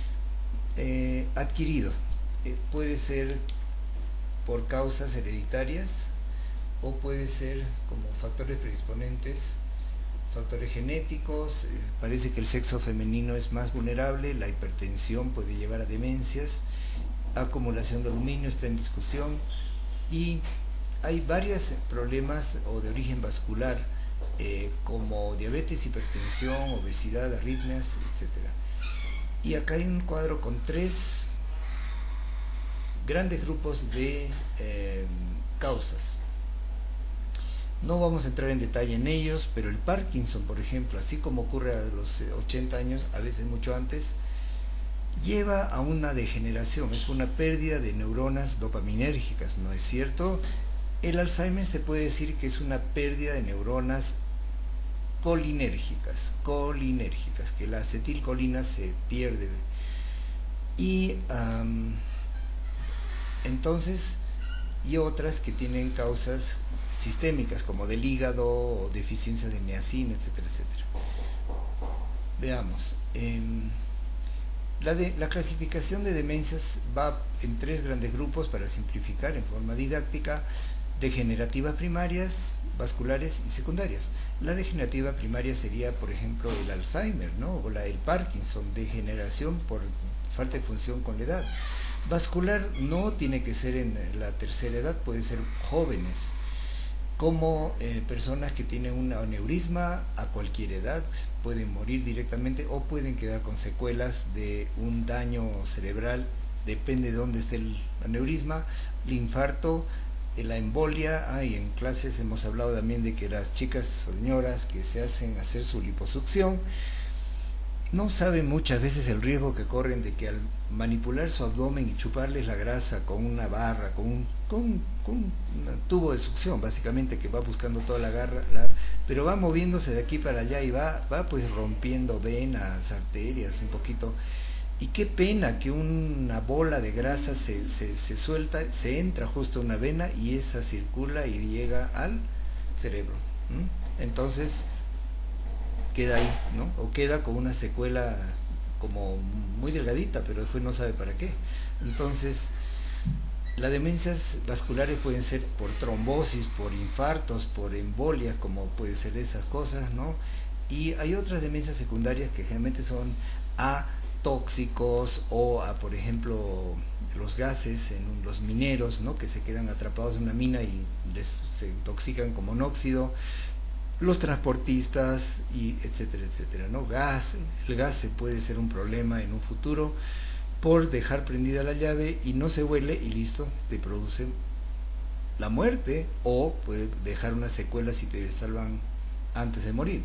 eh, adquirido. Eh, puede ser por causas hereditarias o puede ser como factores predisponentes, factores genéticos. Eh, parece que el sexo femenino es más vulnerable, la hipertensión puede llevar a demencias, acumulación de aluminio está en discusión, y hay varios problemas o de origen vascular, eh, como diabetes, hipertensión, obesidad, arritmias, etcétera. Y acá hay un cuadro con tres grandes grupos de eh, causas. No vamos a entrar en detalle en ellos, pero el Parkinson, por ejemplo, así como ocurre a los ochenta años, a veces mucho antes, lleva a una degeneración, es una pérdida de neuronas dopaminérgicas, ¿no es cierto? El Alzheimer se puede decir que es una pérdida de neuronas colinérgicas, colinérgicas, que la acetilcolina se pierde. Y um, entonces, y otras que tienen causas sistémicas, como del hígado o deficiencias de niacina, etcétera, etcétera. Veamos. Eh, la, de, la clasificación de demencias va en tres grandes grupos para simplificar en forma didáctica: degenerativas primarias, vasculares y secundarias. La degenerativa primaria sería, por ejemplo, el Alzheimer, ¿no? O la, el Parkinson, degeneración por falta de función con la edad. Vascular no tiene que ser en la tercera edad, puede ser jóvenes, como eh, personas que tienen un aneurisma a cualquier edad, pueden morir directamente o pueden quedar con secuelas de un daño cerebral, depende de dónde esté el aneurisma, el infarto, la embolia. Ah, y en clases hemos hablado también de que las chicas o señoras que se hacen hacer su liposucción no saben muchas veces el riesgo que corren de que al manipular su abdomen y chuparles la grasa con una barra, con un, con, con un tubo de succión básicamente, que va buscando toda la garra, la, pero va moviéndose de aquí para allá y va, va pues rompiendo venas, arterias un poquito. Y qué pena que una bola de grasa se, se, se suelta, se entra justo en una vena y esa circula y llega al cerebro. ¿Mm? Entonces queda ahí, ¿no? O queda con una secuela como muy delgadita, pero después no sabe para qué. Entonces, las demencias vasculares pueden ser por trombosis, por infartos, por embolias, como puede ser esas cosas, ¿no? Y hay otras demencias secundarias que generalmente son a tóxicos o a, por ejemplo, los gases en los mineros, ¿no? Que se quedan atrapados en una mina y les, se intoxican como monóxido. Los transportistas, y etcétera, etcétera, ¿no? Gas, el gas se puede ser un problema en un futuro por dejar prendida la llave y no se huele y listo, te produce la muerte, o puede dejar una secuela si te salvan antes de morir.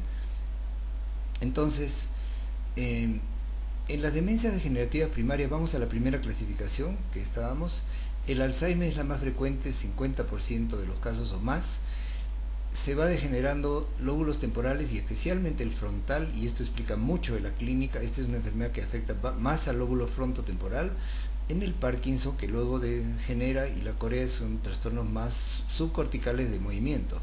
Entonces, eh, en las demencias degenerativas primarias, vamos a la primera clasificación que estábamos. El Alzheimer es la más frecuente, cincuenta por ciento de los casos o más. Se va degenerando lóbulos temporales y especialmente el frontal, y esto explica mucho de la clínica. Esta es una enfermedad que afecta más al lóbulo frontotemporal. En el Parkinson, que luego degenera, y la corea, son trastornos más subcorticales de movimiento.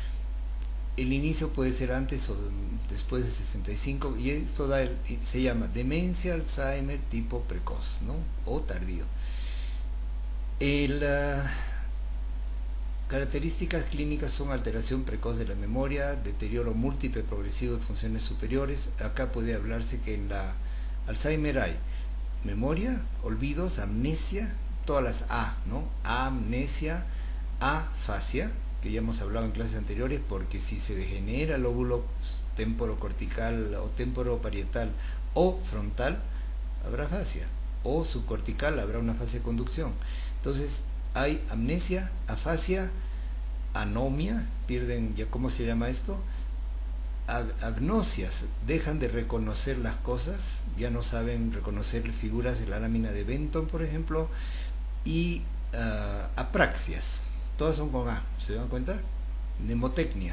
El inicio puede ser antes o después de sesenta y cinco, y esto da el, se llama demencia Alzheimer tipo precoz, ¿no? O tardío. El, uh, características clínicas son alteración precoz de la memoria, deterioro múltiple progresivo de funciones superiores. Acá puede hablarse que en la Alzheimer hay memoria, olvidos, amnesia, todas las A, ¿no? Amnesia, afasia, que ya hemos hablado en clases anteriores, porque si se degenera el lóbulo temporocortical o temporoparietal o frontal, habrá afasia, o subcortical, habrá una fase de conducción. Entonces, hay amnesia, afasia, anomia, pierden ya cómo se llama esto, Ag agnosias, dejan de reconocer las cosas, ya no saben reconocer figuras de la lámina de Benton, por ejemplo, y uh, apraxias, todas son con A, ¿se dan cuenta? Mnemotecnia,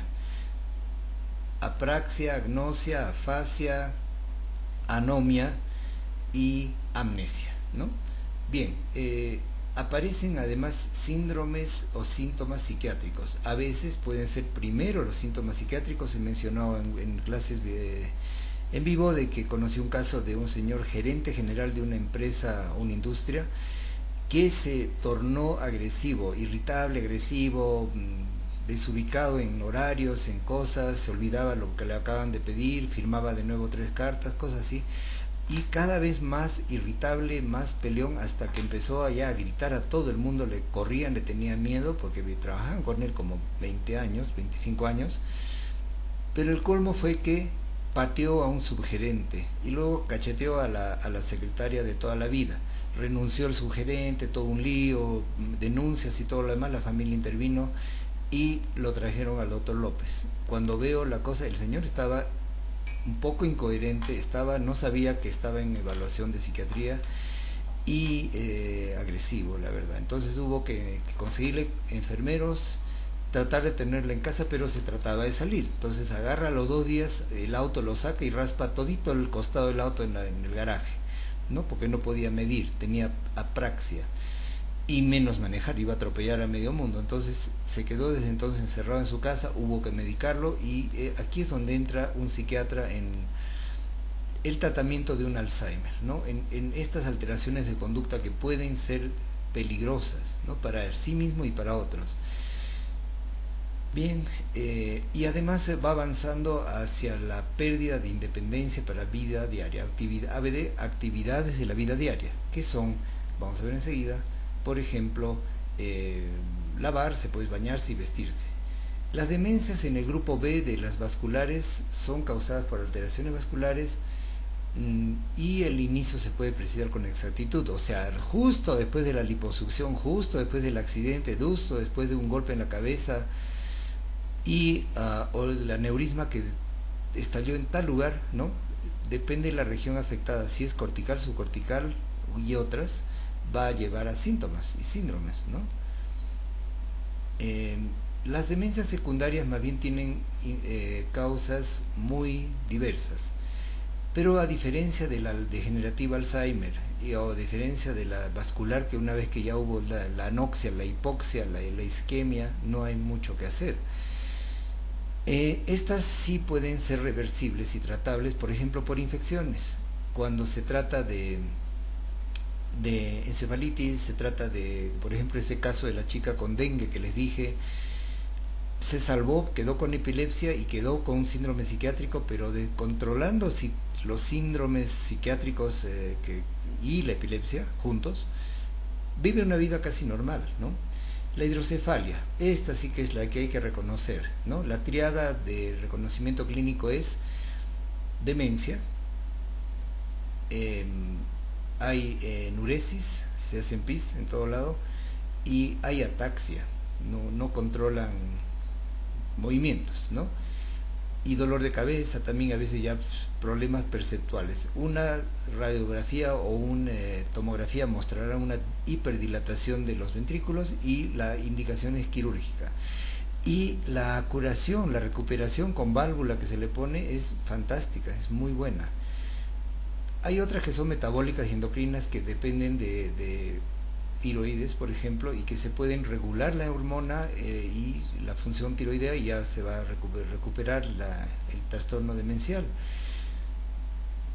apraxia, agnosia, afasia, anomia y amnesia, ¿no? Bien, eh, aparecen además síndromes o síntomas psiquiátricos. A veces pueden ser primero los síntomas psiquiátricos. He mencionado en, en clases de, en vivo de que conocí un caso de un señor gerente general de una empresa o una industria que se tornó agresivo, irritable, agresivo, desubicado en horarios, en cosas, se olvidaba lo que le acaban de pedir, firmaba de nuevo tres cartas, cosas así, y cada vez más irritable, más peleón, hasta que empezó allá a gritar a todo el mundo, le corrían, le tenían miedo, porque trabajaban con él como veinte años, veinticinco años, pero el colmo fue que pateó a un subgerente y luego cacheteó a la, a la secretaria de toda la vida. Renunció el subgerente, todo un lío, denuncias y todo lo demás, la familia intervino y lo trajeron al doctor López. Cuando veo la cosa, el señor estaba un poco incoherente, estaba, no sabía que estaba en evaluación de psiquiatría y eh, agresivo, la verdad. Entonces hubo que, que conseguirle enfermeros, tratar de tenerla en casa, pero se trataba de salir. Entonces agarra los dos días, el auto lo saca y raspa todito el costado del auto en, la, en el garaje, ¿no? Porque no podía medir, tenía apraxia y menos manejar, iba a atropellar a medio mundo. Entonces se quedó desde entonces encerrado en su casa, hubo que medicarlo y eh, aquí es donde entra un psiquiatra en el tratamiento de un Alzheimer, ¿no? En, en estas alteraciones de conducta que pueden ser peligrosas, ¿no? Para sí mismo y para otros. Bien, eh, y además se va avanzando hacia la pérdida de independencia para la vida diaria, actividad, actividades de la vida diaria, que son, vamos a ver enseguida, por ejemplo, eh, lavarse, pues bañarse y vestirse. Las demencias en el grupo B de las vasculares son causadas por alteraciones vasculares mmm, y el inicio se puede precisar con exactitud, o sea, justo después de la liposucción, justo después del accidente, justo después de un golpe en la cabeza, y uh, o el aneurisma que estalló en tal lugar, ¿no? Depende de la región afectada, si es cortical, subcortical y otras, va a llevar a síntomas y síndromes, ¿no? Eh, las demencias secundarias más bien tienen eh, causas muy diversas, pero a diferencia de la degenerativa Alzheimer y, o a diferencia de la vascular, que una vez que ya hubo la, la anoxia, la hipoxia, la, la isquemia, no hay mucho que hacer. Eh, estas sí pueden ser reversibles y tratables, por ejemplo, por infecciones. Cuando se trata de, de encefalitis, se trata de, por ejemplo, ese caso de la chica con dengue que les dije, se salvó, quedó con epilepsia y quedó con un síndrome psiquiátrico, pero de, controlando si, los síndromes psiquiátricos eh, que, y la epilepsia juntos, vive una vida casi normal, ¿no? La hidrocefalia, esta sí que es la que hay que reconocer, ¿no? La triada de reconocimiento clínico es demencia, eh, hay eh, enuresis, se hacen pis en todo lado, y hay ataxia, no, no controlan movimientos, ¿no? Y dolor de cabeza, también a veces ya problemas perceptuales. Una radiografía o una eh, tomografía mostrará una hiperdilatación de los ventrículos y la indicación es quirúrgica. Y la curación, la recuperación con válvula que se le pone es fantástica, es muy buena. Hay otras que son metabólicas y endocrinas que dependen de, de tiroides, por ejemplo, y que se pueden regular la hormona eh, y la función tiroidea, y ya se va a recuperar la, el trastorno demencial.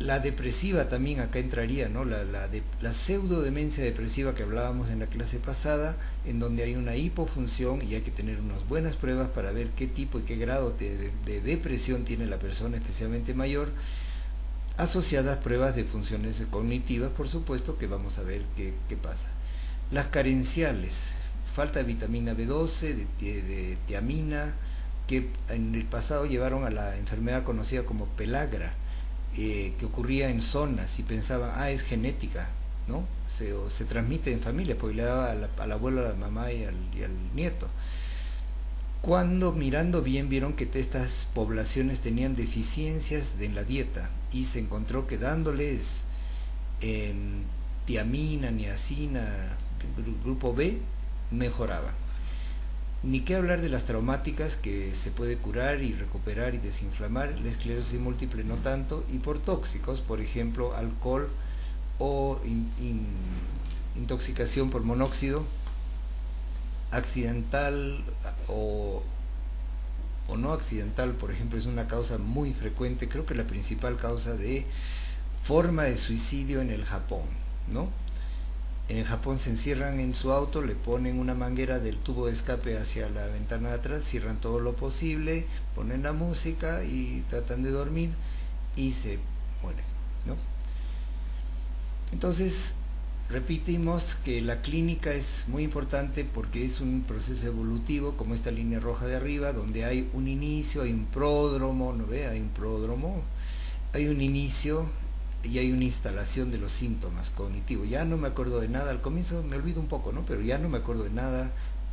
La depresiva también acá entraría, ¿no? La, la, de, la pseudodemencia depresiva que hablábamos en la clase pasada, en donde hay una hipofunción y hay que tener unas buenas pruebas para ver qué tipo y qué grado de, de, de depresión tiene la persona, especialmente mayor, asociadas pruebas de funciones cognitivas, por supuesto, que vamos a ver qué, qué pasa. Las carenciales, falta de vitamina B doce, de, de, de tiamina, que en el pasado llevaron a la enfermedad conocida como pelagra, eh, que ocurría en zonas y pensaban, ah, es genética, ¿no? Se, o se transmite en familia, porque le daba al, al abuelo, a la mamá y al, y al nieto. Cuando mirando bien vieron que estas poblaciones tenían deficiencias en la dieta y se encontró que dándoles eh, tiamina, niacina, grupo B, mejoraban. Ni qué hablar de las traumáticas, que se puede curar y recuperar y desinflamar, la esclerosis múltiple no tanto, y por tóxicos, por ejemplo, alcohol o in, in, intoxicación por monóxido, accidental o, o no accidental, por ejemplo, es una causa muy frecuente, creo que la principal causa de forma de suicidio en el Japón, ¿no? En el Japón se encierran en su auto, le ponen una manguera del tubo de escape hacia la ventana de atrás, cierran todo lo posible, ponen la música y tratan de dormir y se mueren, ¿no? Entonces, repetimos que la clínica es muy importante porque es un proceso evolutivo, como esta línea roja de arriba, donde hay un inicio, hay un pródromo, ¿no ve? Hay un pródromo, hay un inicio y hay una instalación de los síntomas cognitivos. Ya no me acuerdo de nada, al comienzo me olvido un poco, ¿no? Pero ya no me acuerdo de nada.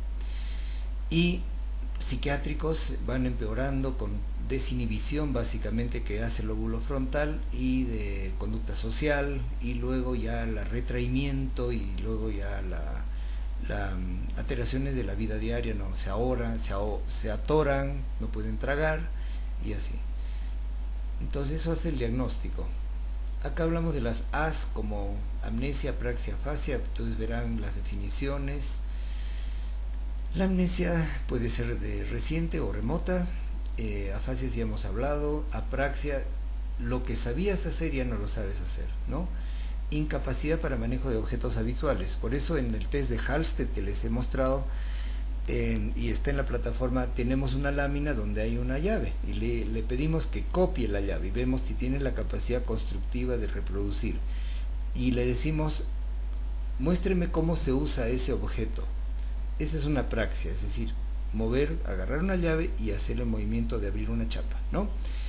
Y psiquiátricos van empeorando con desinhibición básicamente que hace el lóbulo frontal y de conducta social, y luego ya el retraimiento y luego ya la, la alteraciones de la vida diaria, ¿no? Se ahoran, se, aho se atoran, no pueden tragar y así. Entonces eso hace el diagnóstico. Acá hablamos de las A S como amnesia, apraxia, afasia, entonces verán las definiciones. La amnesia puede ser de reciente o remota, eh, afasia ya hemos hablado, apraxia, lo que sabías hacer ya no lo sabes hacer, ¿no? Incapacidad para manejo de objetos habituales, por eso en el test de Halsted que les he mostrado, eh, y está en la plataforma, tenemos una lámina donde hay una llave y le, le pedimos que copie la llave y vemos si tiene la capacidad constructiva de reproducir, y le decimos, muéstreme cómo se usa ese objeto. Esa es una praxia, es decir, mover, agarrar una llave y hacer el movimiento de abrir una chapa, ¿no?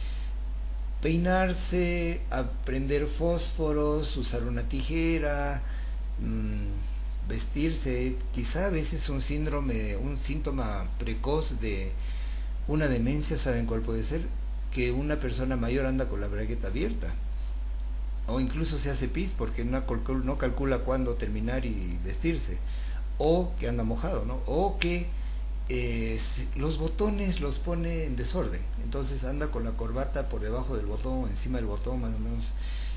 Peinarse, aprender fósforos, usar una tijera, mmm, vestirse, quizá a veces un síndrome, un síntoma precoz de una demencia, ¿saben cuál puede ser? Que una persona mayor anda con la bragueta abierta, o incluso se hace pis porque no calcula, no calcula cuándo terminar y vestirse, o que anda mojado, ¿no? O que eh, los botones los pone en desorden, entonces anda con la corbata por debajo del botón, encima del botón más o menos,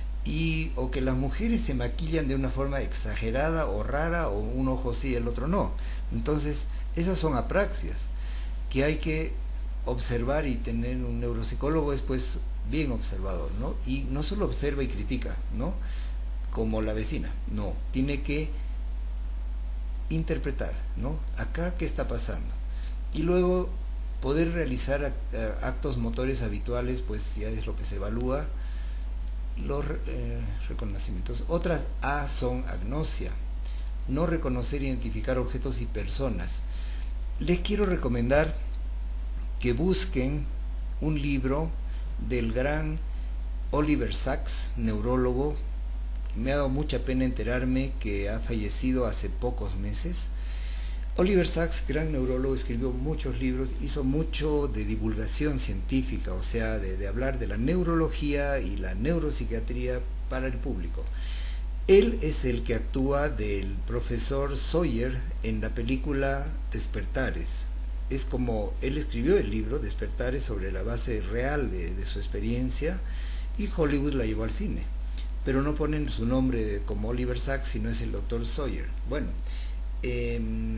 y o que las mujeres se maquillan de una forma exagerada o rara, o un ojo sí, el otro no. Entonces esas son apraxias que hay que observar, y tener un neuropsicólogo es pues bien observador, ¿no? Y no solo observa y critica, ¿no? Como la vecina, no, tiene que interpretar, ¿no? Acá qué está pasando, y luego poder realizar actos motores habituales, pues ya es lo que se evalúa, los eh, reconocimientos. Otras A son agnosia, no reconocer e identificar objetos y personas. Les quiero recomendar que busquen un libro del gran Oliver Sacks, neurólogo. Me ha dado mucha pena enterarme que ha fallecido hace pocos meses. Oliver Sacks, gran neurólogo, escribió muchos libros, hizo mucho de divulgación científica, o sea, de, de hablar de la neurología y la neuropsiquiatría para el público. Él es el que actúa del profesor Sawyer en la película Despertares. Es como, él escribió el libro Despertares sobre la base real de, de su experiencia, y Hollywood la llevó al cine. Pero no ponen su nombre como Oliver Sacks, sino es el doctor Sawyer. Bueno, eh,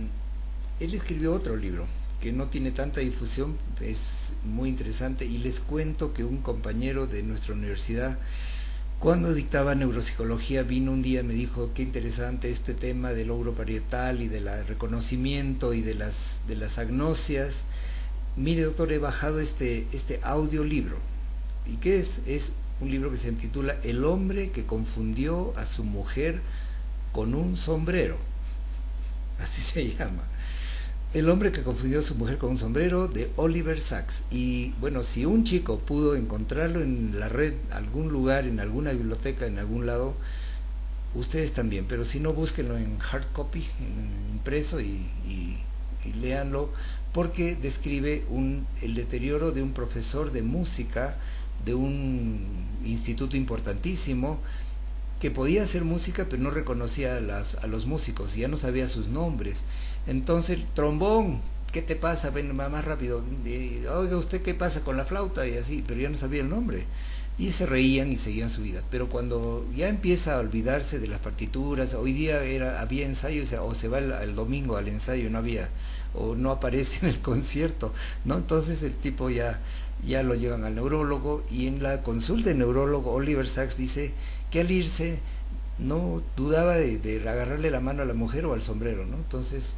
él escribió otro libro que no tiene tanta difusión, es muy interesante, y les cuento que un compañero de nuestra universidad Cuando dictaba neuropsicología vino un día y me dijo, qué interesante este tema del logro parietal y del reconocimiento y de las, de las agnosias. Mire, doctor, he bajado este, este audiolibro. ¿Y qué es? Es un libro que se titula El hombre que confundió a su mujer con un sombrero. Así se llama. El hombre que confundió a su mujer con un sombrero, de Oliver Sacks. Y bueno, si un chico pudo encontrarlo en la red, algún lugar, en alguna biblioteca, en algún lado, ustedes también. Pero si no, búsquenlo en hard copy, impreso, y, y, y léanlo, porque describe un, el deterioro de un profesor de música de un instituto importantísimo, que podía hacer música pero no reconocía a, las, a los músicos, y ya no sabía sus nombres. Entonces, trombón, ¿qué te pasa? Ven más rápido. Oiga, ¿usted qué pasa con la flauta? Y así, pero ya no sabía el nombre. Y se reían y seguían su vida. Pero cuando ya empieza a olvidarse de las partituras, hoy día era, había ensayo, o se va el, el domingo al ensayo, no había, o no aparece en el concierto, ¿no? Entonces el tipo ya, ya lo llevan al neurólogo, y en la consulta del neurólogo Oliver Sacks dice que al irse no dudaba de, de agarrarle la mano a la mujer o al sombrero, ¿no? Entonces,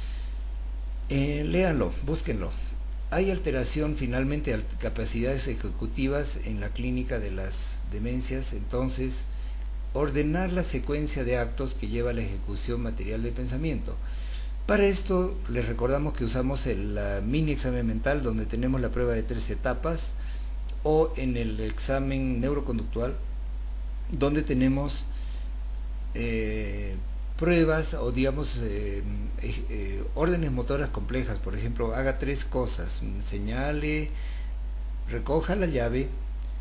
eh, léanlo, búsquenlo. Hay alteración finalmente de capacidades ejecutivas en la clínica de las demencias. Entonces, ordenar la secuencia de actos que lleva a la ejecución material del pensamiento. Para esto les recordamos que usamos el uh, mini examen mental, donde tenemos la prueba de tres etapas, o en el examen neuroconductual, donde tenemos eh, pruebas, o digamos eh, eh, órdenes motoras complejas. Por ejemplo, haga tres cosas: señale, recoja la llave,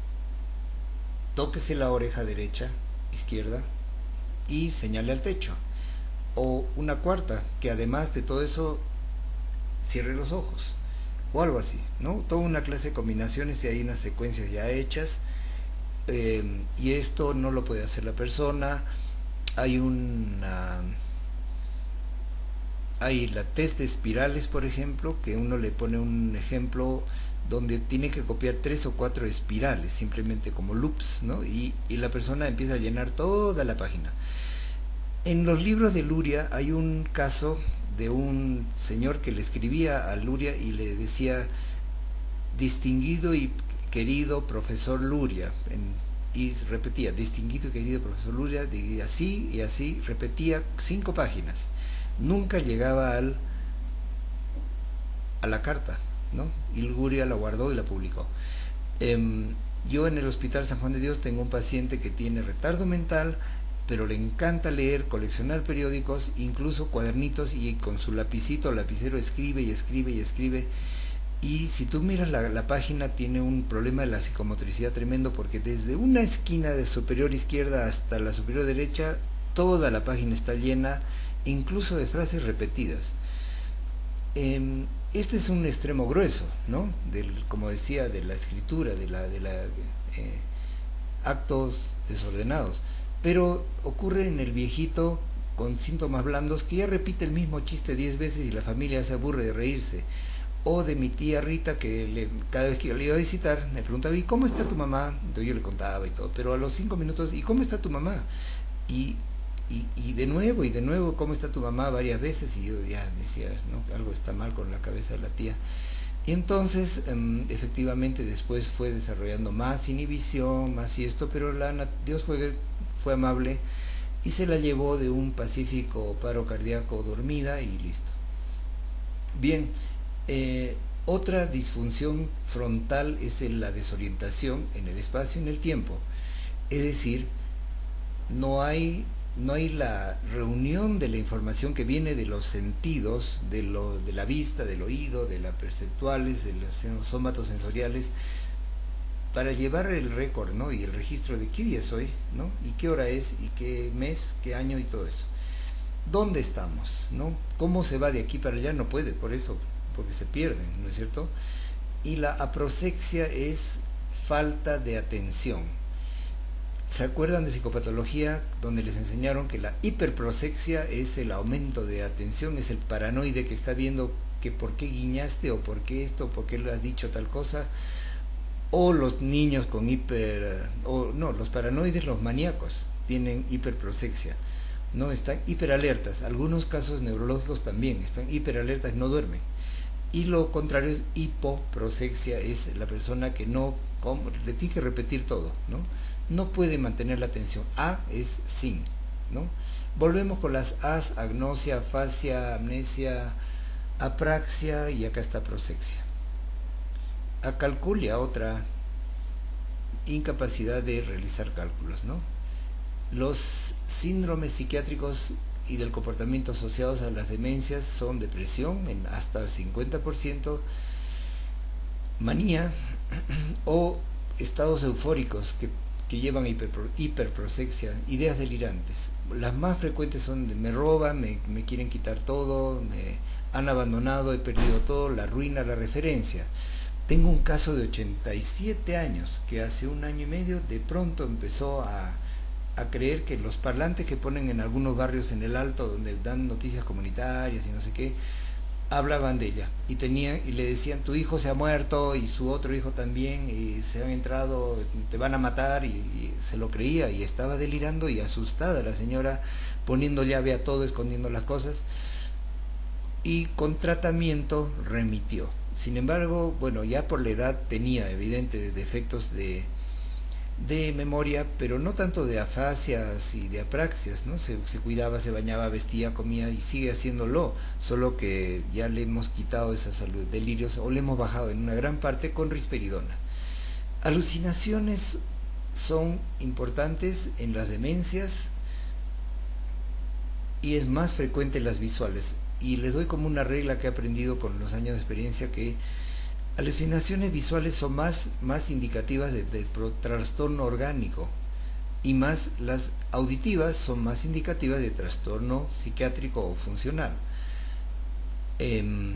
tóquese la oreja derecha, izquierda, y señale al techo. O una cuarta, que además de todo eso cierre los ojos, o algo así, ¿no? Toda una clase de combinaciones, y hay unas secuencias ya hechas, eh, y esto no lo puede hacer la persona. Hay una hay la test de espirales, por ejemplo, que uno le pone un ejemplo donde tiene que copiar tres o cuatro espirales, simplemente como loops, ¿no? Y, y la persona empieza a llenar toda la página. En los libros de Luria hay un caso de un señor que le escribía a Luria y le decía: distinguido y querido profesor Luria, en, y repetía: distinguido y querido profesor Luria, y así y así, repetía cinco páginas. Nunca llegaba al, a la carta, ¿no? Y Luria la guardó y la publicó. Eh, yo en el Hospital San Juan de Dios tengo un paciente que tiene retardo mental, pero le encanta leer, coleccionar periódicos, incluso cuadernitos, y con su lapicito o lapicero escribe y escribe y escribe. Y si tú miras la, la página, tiene un problema de la psicomotricidad tremendo, porque desde una esquina de superior izquierda hasta la superior derecha, toda la página está llena, incluso de frases repetidas. Eh, este es un extremo grueso, ¿no? Del, como decía, de la escritura, de la, de la eh, actos desordenados. Pero ocurre en el viejito con síntomas blandos, que ya repite el mismo chiste diez veces y la familia se aburre de reírse. O de mi tía Rita, que le, cada vez que yo le iba a visitar me preguntaba: ¿y cómo está tu mamá? Entonces yo le contaba y todo, pero a los cinco minutos: ¿y cómo está tu mamá? Y, y, y de nuevo y de nuevo: ¿cómo está tu mamá? Varias veces, y yo ya decía, ¿no?, algo está mal con la cabeza de la tía. Y entonces um, efectivamente después fue desarrollando más inhibición, más y esto, pero la, Dios fue, fue amable y se la llevó de un pacífico paro cardíaco dormida, y listo. Bien, eh, otra disfunción frontal es la desorientación en el espacio y en el tiempo. Es decir, no hay no hay la reunión de la información que viene de los sentidos, de, lo, de la vista, del oído, de las perceptuales, de los somatosensoriales, para llevar el récord, ¿no?, y el registro de qué día es hoy, ¿no?, y qué hora es, y qué mes, qué año, y todo eso. ¿Dónde estamos, no? ¿Cómo se va de aquí para allá? No puede, por eso, porque se pierden, ¿no es cierto? Y la aproxexia es falta de atención. ¿Se acuerdan de psicopatología, donde les enseñaron que la hiperprosexia es el aumento de atención, es el paranoide que está viendo que por qué guiñaste, o por qué esto, o por qué le has dicho tal cosa? O los niños con hiper, o no, los paranoides, los maníacos, tienen hiperprosexia, no están hiperalertas. Algunos casos neurológicos también están hiperalertas, no duermen. Y lo contrario es hipoprosexia, es la persona que no, como, le tiene que repetir todo, ¿no? No puede mantener la atención. A es sin, ¿no? Volvemos con las As: agnosia, afasia, amnesia, apraxia, y acá está prosexia. Acalculia, otra incapacidad de realizar cálculos, ¿no? Los síndromes psiquiátricos y del comportamiento asociados a las demencias son depresión en hasta el cincuenta por ciento, manía o estados eufóricos que, que llevan a hiper, hiperprosexia, ideas delirantes. Las más frecuentes son de me roban, me, me quieren quitar todo, me han abandonado, he perdido todo, la ruina, la referencia. Tengo un caso de ochenta y siete años que hace un año y medio de pronto empezó a, a creer que los parlantes que ponen en algunos barrios en el Alto, donde dan noticias comunitarias y no sé qué, hablaban de ella y tenían y le decían tu hijo se ha muerto y su otro hijo también y se han entrado, te van a matar, y, y se lo creía y estaba delirando y asustada la señora, poniendo llave a todo, escondiendo las cosas, y con tratamiento remitió. Sin embargo, bueno, ya por la edad tenía evidentes defectos de, de memoria, pero no tanto de afasias y de apraxias, ¿no? Se, se cuidaba, se bañaba, vestía, comía y sigue haciéndolo, solo que ya le hemos quitado esa salud, delirios, o le hemos bajado en una gran parte con risperidona. Alucinaciones son importantes en las demencias y es más frecuente en las visuales. Y les doy como una regla que he aprendido con los años de experiencia, que alucinaciones visuales son más, más indicativas de, de trastorno orgánico, y más las auditivas son más indicativas de trastorno psiquiátrico o funcional. Eh,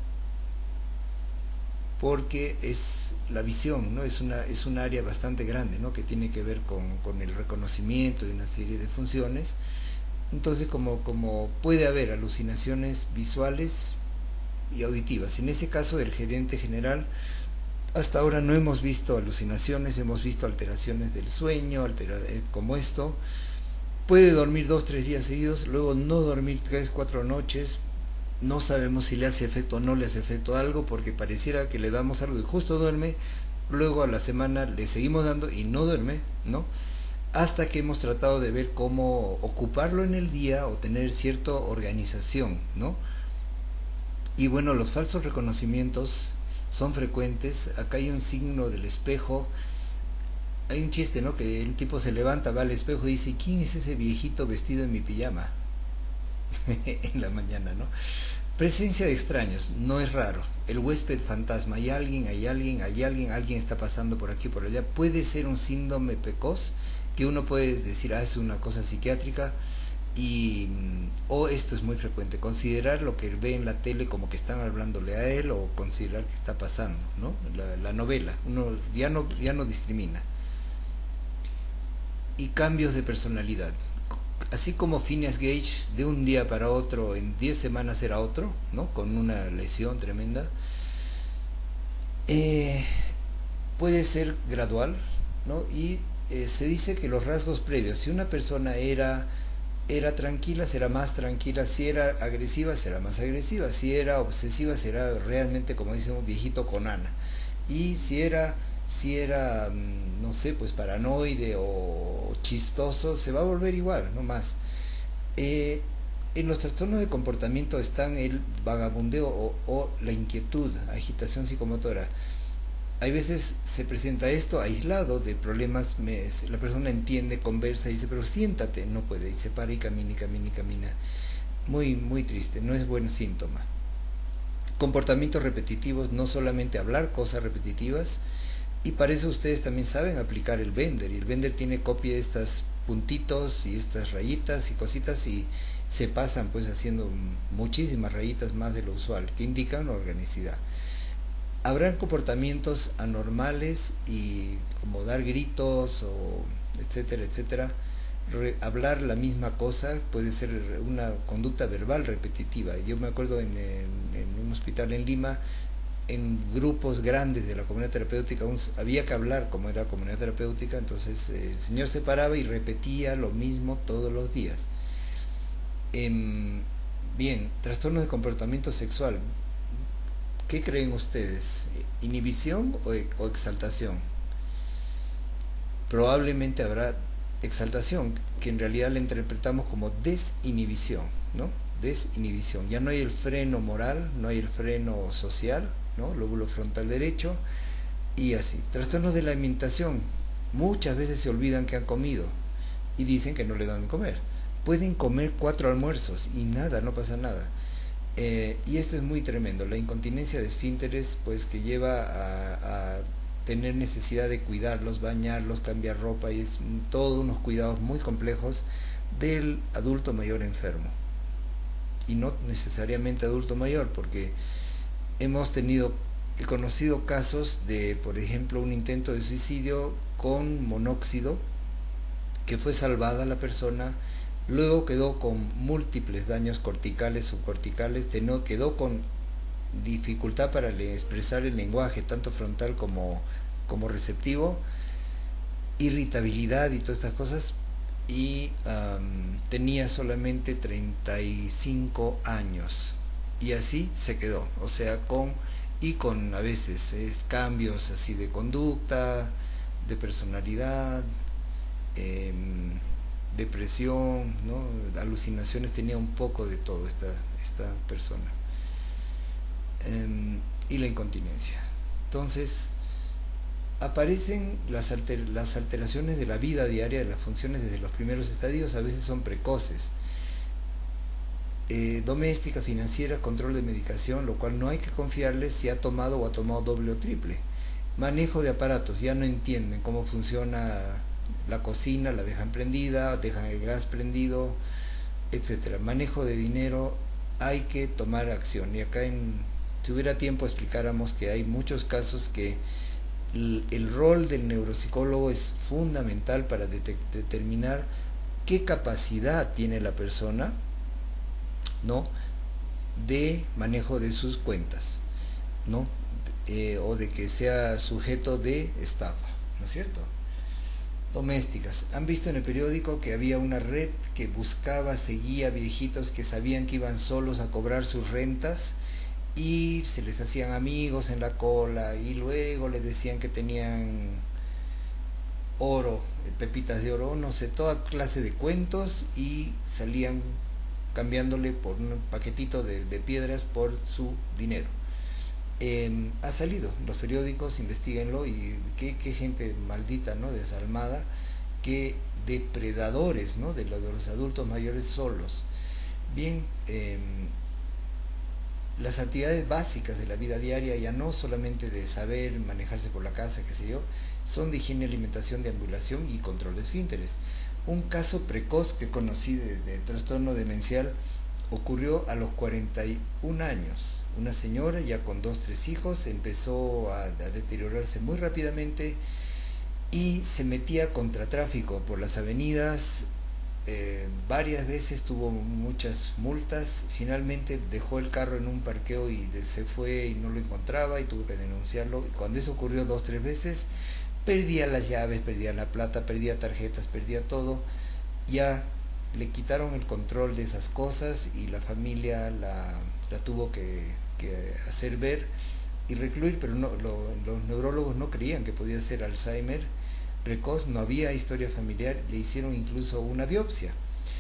porque es la visión, ¿no? Es una, es un área bastante grande, ¿no? Que tiene que ver con, con el reconocimiento de una serie de funciones. Entonces, como, como puede haber alucinaciones visuales y auditivas. En ese caso del gerente general, hasta ahora no hemos visto alucinaciones, hemos visto alteraciones del sueño, altera, eh, como esto. Puede dormir dos, tres días seguidos, luego no dormir tres, cuatro noches. No sabemos si le hace efecto o no le hace efecto algo, porque pareciera que le damos algo y justo duerme, luego a la semana le seguimos dando y no duerme, ¿no? Hasta que hemos tratado de ver cómo ocuparlo en el día o tener cierta organización, ¿no? Y bueno, los falsos reconocimientos son frecuentes. Acá hay un signo del espejo. Hay un chiste, ¿no? Que el tipo se levanta, va al espejo y dice, ¿quién es ese viejito vestido en mi pijama? En la mañana, ¿no? Presencia de extraños, no es raro. El huésped fantasma, hay alguien, hay alguien, hay alguien, alguien está pasando por aquí, por allá. Puede ser un síndrome precoz, que uno puede decir, ah, es una cosa psiquiátrica, y o esto es muy frecuente, considerar lo que ve en la tele como que están hablándole a él, o considerar que está pasando, ¿no? La, la novela, uno ya no, ya no discrimina. Y cambios de personalidad. Así como Phineas Gage de un día para otro, en diez semanas era otro, ¿no? Con una lesión tremenda. Eh, puede ser gradual, ¿no? Y eh, se dice que los rasgos previos, si una persona era, era tranquila, será más tranquila; si era agresiva, será más agresiva; si era obsesiva, será realmente, como dicen, un viejito con ana; y si era si era, no sé, pues paranoide o chistoso, se va a volver igual, no más. Eh, en los trastornos de comportamiento están el vagabundeo o, o la inquietud, agitación psicomotora. Hay veces se presenta esto aislado de problemas, me, la persona entiende, conversa y dice, pero siéntate, no puede, y se para y camina y camina y camina. Muy, muy triste, no es buen síntoma. Comportamientos repetitivos, no solamente hablar cosas repetitivas, y para eso ustedes también saben aplicar el Bender, y el Bender tiene copia de estas puntitos y estas rayitas y cositas, y se pasan pues haciendo muchísimas rayitas más de lo usual, que indican organicidad. Habrán comportamientos anormales, y como dar gritos o etcétera, etcétera. Re, hablar la misma cosa puede ser una conducta verbal repetitiva. Yo me acuerdo en, en, en un hospital en Lima, en grupos grandes de la comunidad terapéutica un, había que hablar como era comunidad terapéutica, entonces eh, el señor se paraba y repetía lo mismo todos los días. Eh, bien, trastornos de comportamiento sexual. ¿Qué creen ustedes? ¿Inhibición o, o exaltación? Probablemente habrá exaltación, que en realidad la interpretamos como desinhibición, ¿no? Desinhibición. Ya no hay el freno moral, no hay el freno social, ¿no? Lóbulo frontal derecho y así. Trastornos de la alimentación. Muchas veces se olvidan que han comido y dicen que no le dan de comer. Pueden comer cuatro almuerzos y nada, no pasa nada. Eh, y esto es muy tremendo, la incontinencia de esfínteres, pues que lleva a, a tener necesidad de cuidarlos, bañarlos, cambiar ropa, y es todos unos cuidados muy complejos del adulto mayor enfermo. Y no necesariamente adulto mayor, porque hemos tenido, he conocido casos de, por ejemplo, un intento de suicidio con monóxido, que fue salvada la persona, luego quedó con múltiples daños corticales, subcorticales, quedó con dificultad para expresar el lenguaje, tanto frontal como, como receptivo, irritabilidad y todas estas cosas, y um, tenía solamente treinta y cinco años, y así se quedó, o sea, con y con a veces es, cambios así de conducta, de personalidad, eh, depresión, ¿no? Alucinaciones, tenía un poco de todo esta, esta persona. Eh, y la incontinencia. Entonces, aparecen las, alter, las alteraciones de la vida diaria, de las funciones desde los primeros estadios, a veces son precoces. Eh, doméstica, financiera, control de medicación, lo cual no hay que confiarles si ha tomado o ha tomado doble o triple. Manejo de aparatos, ya no entienden cómo funciona la cocina, la dejan prendida, dejan el gas prendido, etcétera. Manejo de dinero, hay que tomar acción. Y acá, en, si hubiera tiempo, explicáramos que hay muchos casos que el, el rol del neuropsicólogo es fundamental para de, determinar qué capacidad tiene la persona, ¿no?, de manejo de sus cuentas, ¿no? Eh, o de que sea sujeto de estafa, ¿no es cierto? Domésticas. Han visto en el periódico que había una red que buscaba, seguía viejitos que sabían que iban solos a cobrar sus rentas y se les hacían amigos en la cola y luego les decían que tenían oro, pepitas de oro, no sé, toda clase de cuentos, y salían cambiándole por un paquetito de, de piedras por su dinero. Eh, ha salido, los periódicos, investiguenlo, y qué, qué gente maldita, ¿no?, desalmada, qué depredadores, ¿no?, de, lo, de los adultos mayores solos. Bien, eh, las actividades básicas de la vida diaria, ya no solamente de saber manejarse por la casa, qué sé yo, son de higiene, alimentación, deambulación y control de esfínteres. Un caso precoz que conocí de, de trastorno demencial ocurrió a los cuarenta y un años. Una señora ya con dos, tres hijos empezó a, a deteriorarse muy rápidamente y se metía contra tráfico por las avenidas. Eh, varias veces tuvo muchas multas, finalmente dejó el carro en un parqueo y de, se fue y no lo encontraba y tuvo que denunciarlo. Y cuando eso ocurrió dos, tres veces, perdía las llaves, perdía la plata, perdía tarjetas, perdía todo. Ya le quitaron el control de esas cosas y la familia la, la tuvo que, que hacer ver y recluir, pero no, lo, los neurólogos no creían que podía ser Alzheimer precoz, no había historia familiar, le hicieron incluso una biopsia,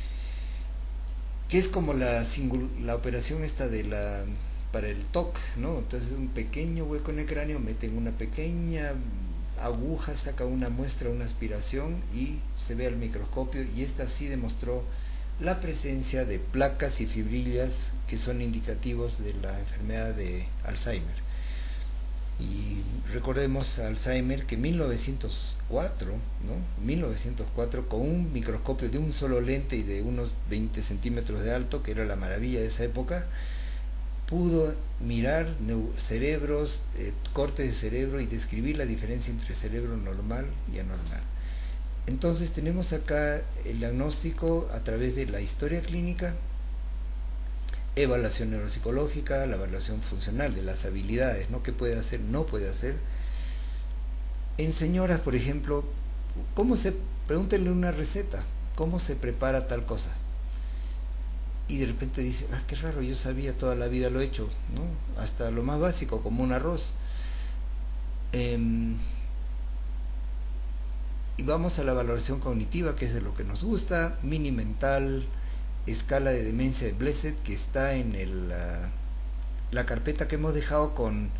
que es como la, la operación esta de la para el T O C, ¿no? Entonces un pequeño hueco en el cráneo, meten una pequeña aguja, saca una muestra, una aspiración y se ve al microscopio, y esta sí demostró la presencia de placas y fibrillas que son indicativos de la enfermedad de Alzheimer. Y recordemos a Alzheimer que en mil novecientos cuatro, ¿no?, mil novecientos cuatro, con un microscopio de un solo lente y de unos veinte centímetros de alto, que era la maravilla de esa época, pudo mirar cerebros, eh, cortes de cerebro, y describir la diferencia entre cerebro normal y anormal. Entonces tenemos acá el diagnóstico a través de la historia clínica, evaluación neuropsicológica, la evaluación funcional de las habilidades, ¿no? ¿Qué puede hacer? No puede hacer. En señoras, por ejemplo, ¿cómo se, pregúntenle una receta, ¿cómo se prepara tal cosa? Y de repente dice, ah, qué raro, yo sabía, toda la vida lo he hecho, ¿no? Hasta lo más básico, como un arroz. Eh, y vamos a la valoración cognitiva, que es de lo que nos gusta, mini mental, escala de demencia de Blessed, que está en el, uh, la carpeta que hemos dejado con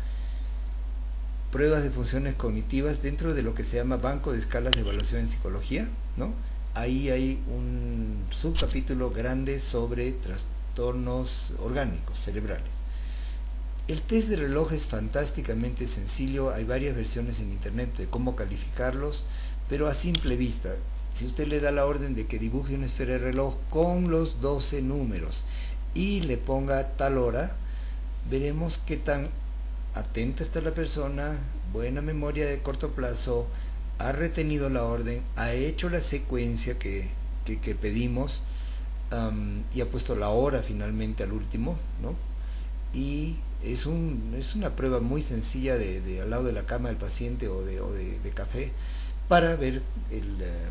pruebas de funciones cognitivas dentro de lo que se llama Banco de Escalas de Evaluación en Psicología, ¿no? Ahí hay un subcapítulo grande sobre trastornos orgánicos cerebrales. El test de reloj es fantásticamente sencillo, hay varias versiones en internet de cómo calificarlos, pero a simple vista, si usted le da la orden de que dibuje una esfera de reloj con los doce números y le ponga tal hora, veremos qué tan atenta está la persona, buena memoria de corto plazo, ha retenido la orden, ha hecho la secuencia que, que, que pedimos, um, y ha puesto la hora finalmente al último, ¿no? Y es, un, es una prueba muy sencilla de, de al lado de la cama del paciente o de, o de, de café para ver el, eh,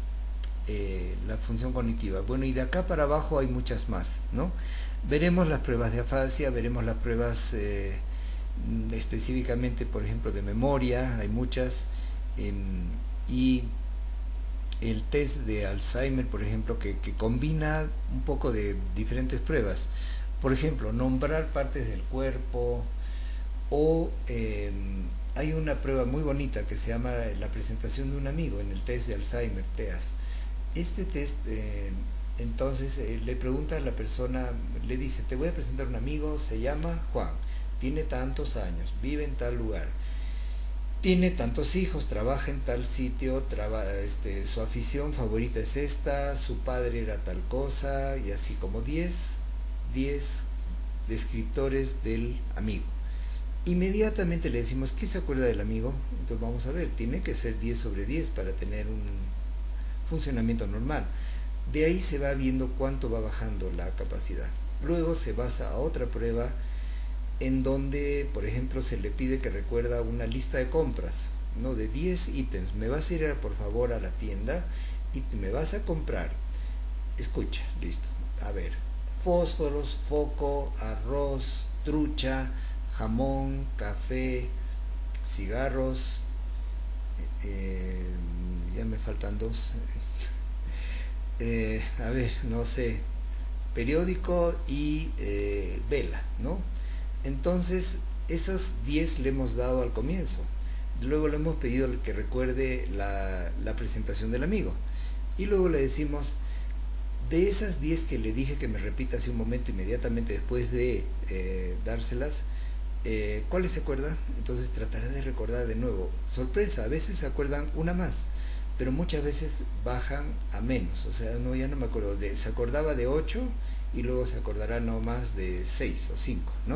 eh, la función cognitiva. Bueno, y de acá para abajo hay muchas más, ¿no? Veremos las pruebas de afasia, veremos las pruebas eh, específicamente, por ejemplo, de memoria, hay muchas, eh, y el test de Alzheimer, por ejemplo, que, que combina un poco de diferentes pruebas. Por ejemplo, nombrar partes del cuerpo, o eh, hay una prueba muy bonita que se llama la presentación de un amigo en el test de Alzheimer, T E A S. Este test, eh, entonces, eh, le pregunta a la persona, le dice, te voy a presentar un amigo, se llama Juan, tiene tantos años, vive en tal lugar, tiene tantos hijos, trabaja en tal sitio, traba, este, su afición favorita es esta, su padre era tal cosa, y así como diez descriptores del amigo. Inmediatamente le decimos, ¿qué se acuerda del amigo? Entonces vamos a ver, tiene que ser diez sobre diez para tener un funcionamiento normal. De ahí se va viendo cuánto va bajando la capacidad. Luego se basa a otra prueba en donde, por ejemplo, se le pide que recuerda una lista de compras, ¿no? De diez ítems. Me vas a ir, por favor, a la tienda y me vas a comprar. Escucha, listo. A ver, fósforos, foco, arroz, trucha, jamón, café, cigarros, eh, ya me faltan dos. Eh, a ver, no sé, periódico y eh, vela, ¿no? Entonces, esos diez le hemos dado al comienzo. Luego le hemos pedido que recuerde la, la presentación del amigo. Y luego le decimos, de esas diez que le dije que me repita hace un momento, inmediatamente después de eh, dárselas, eh, ¿cuáles se acuerdan? Entonces trataré de recordar de nuevo. Sorpresa, a veces se acuerdan una más, pero muchas veces bajan a menos. O sea, no, ya no me acuerdo, de, se acordaba de ocho y luego se acordará no más de seis o cinco, ¿no?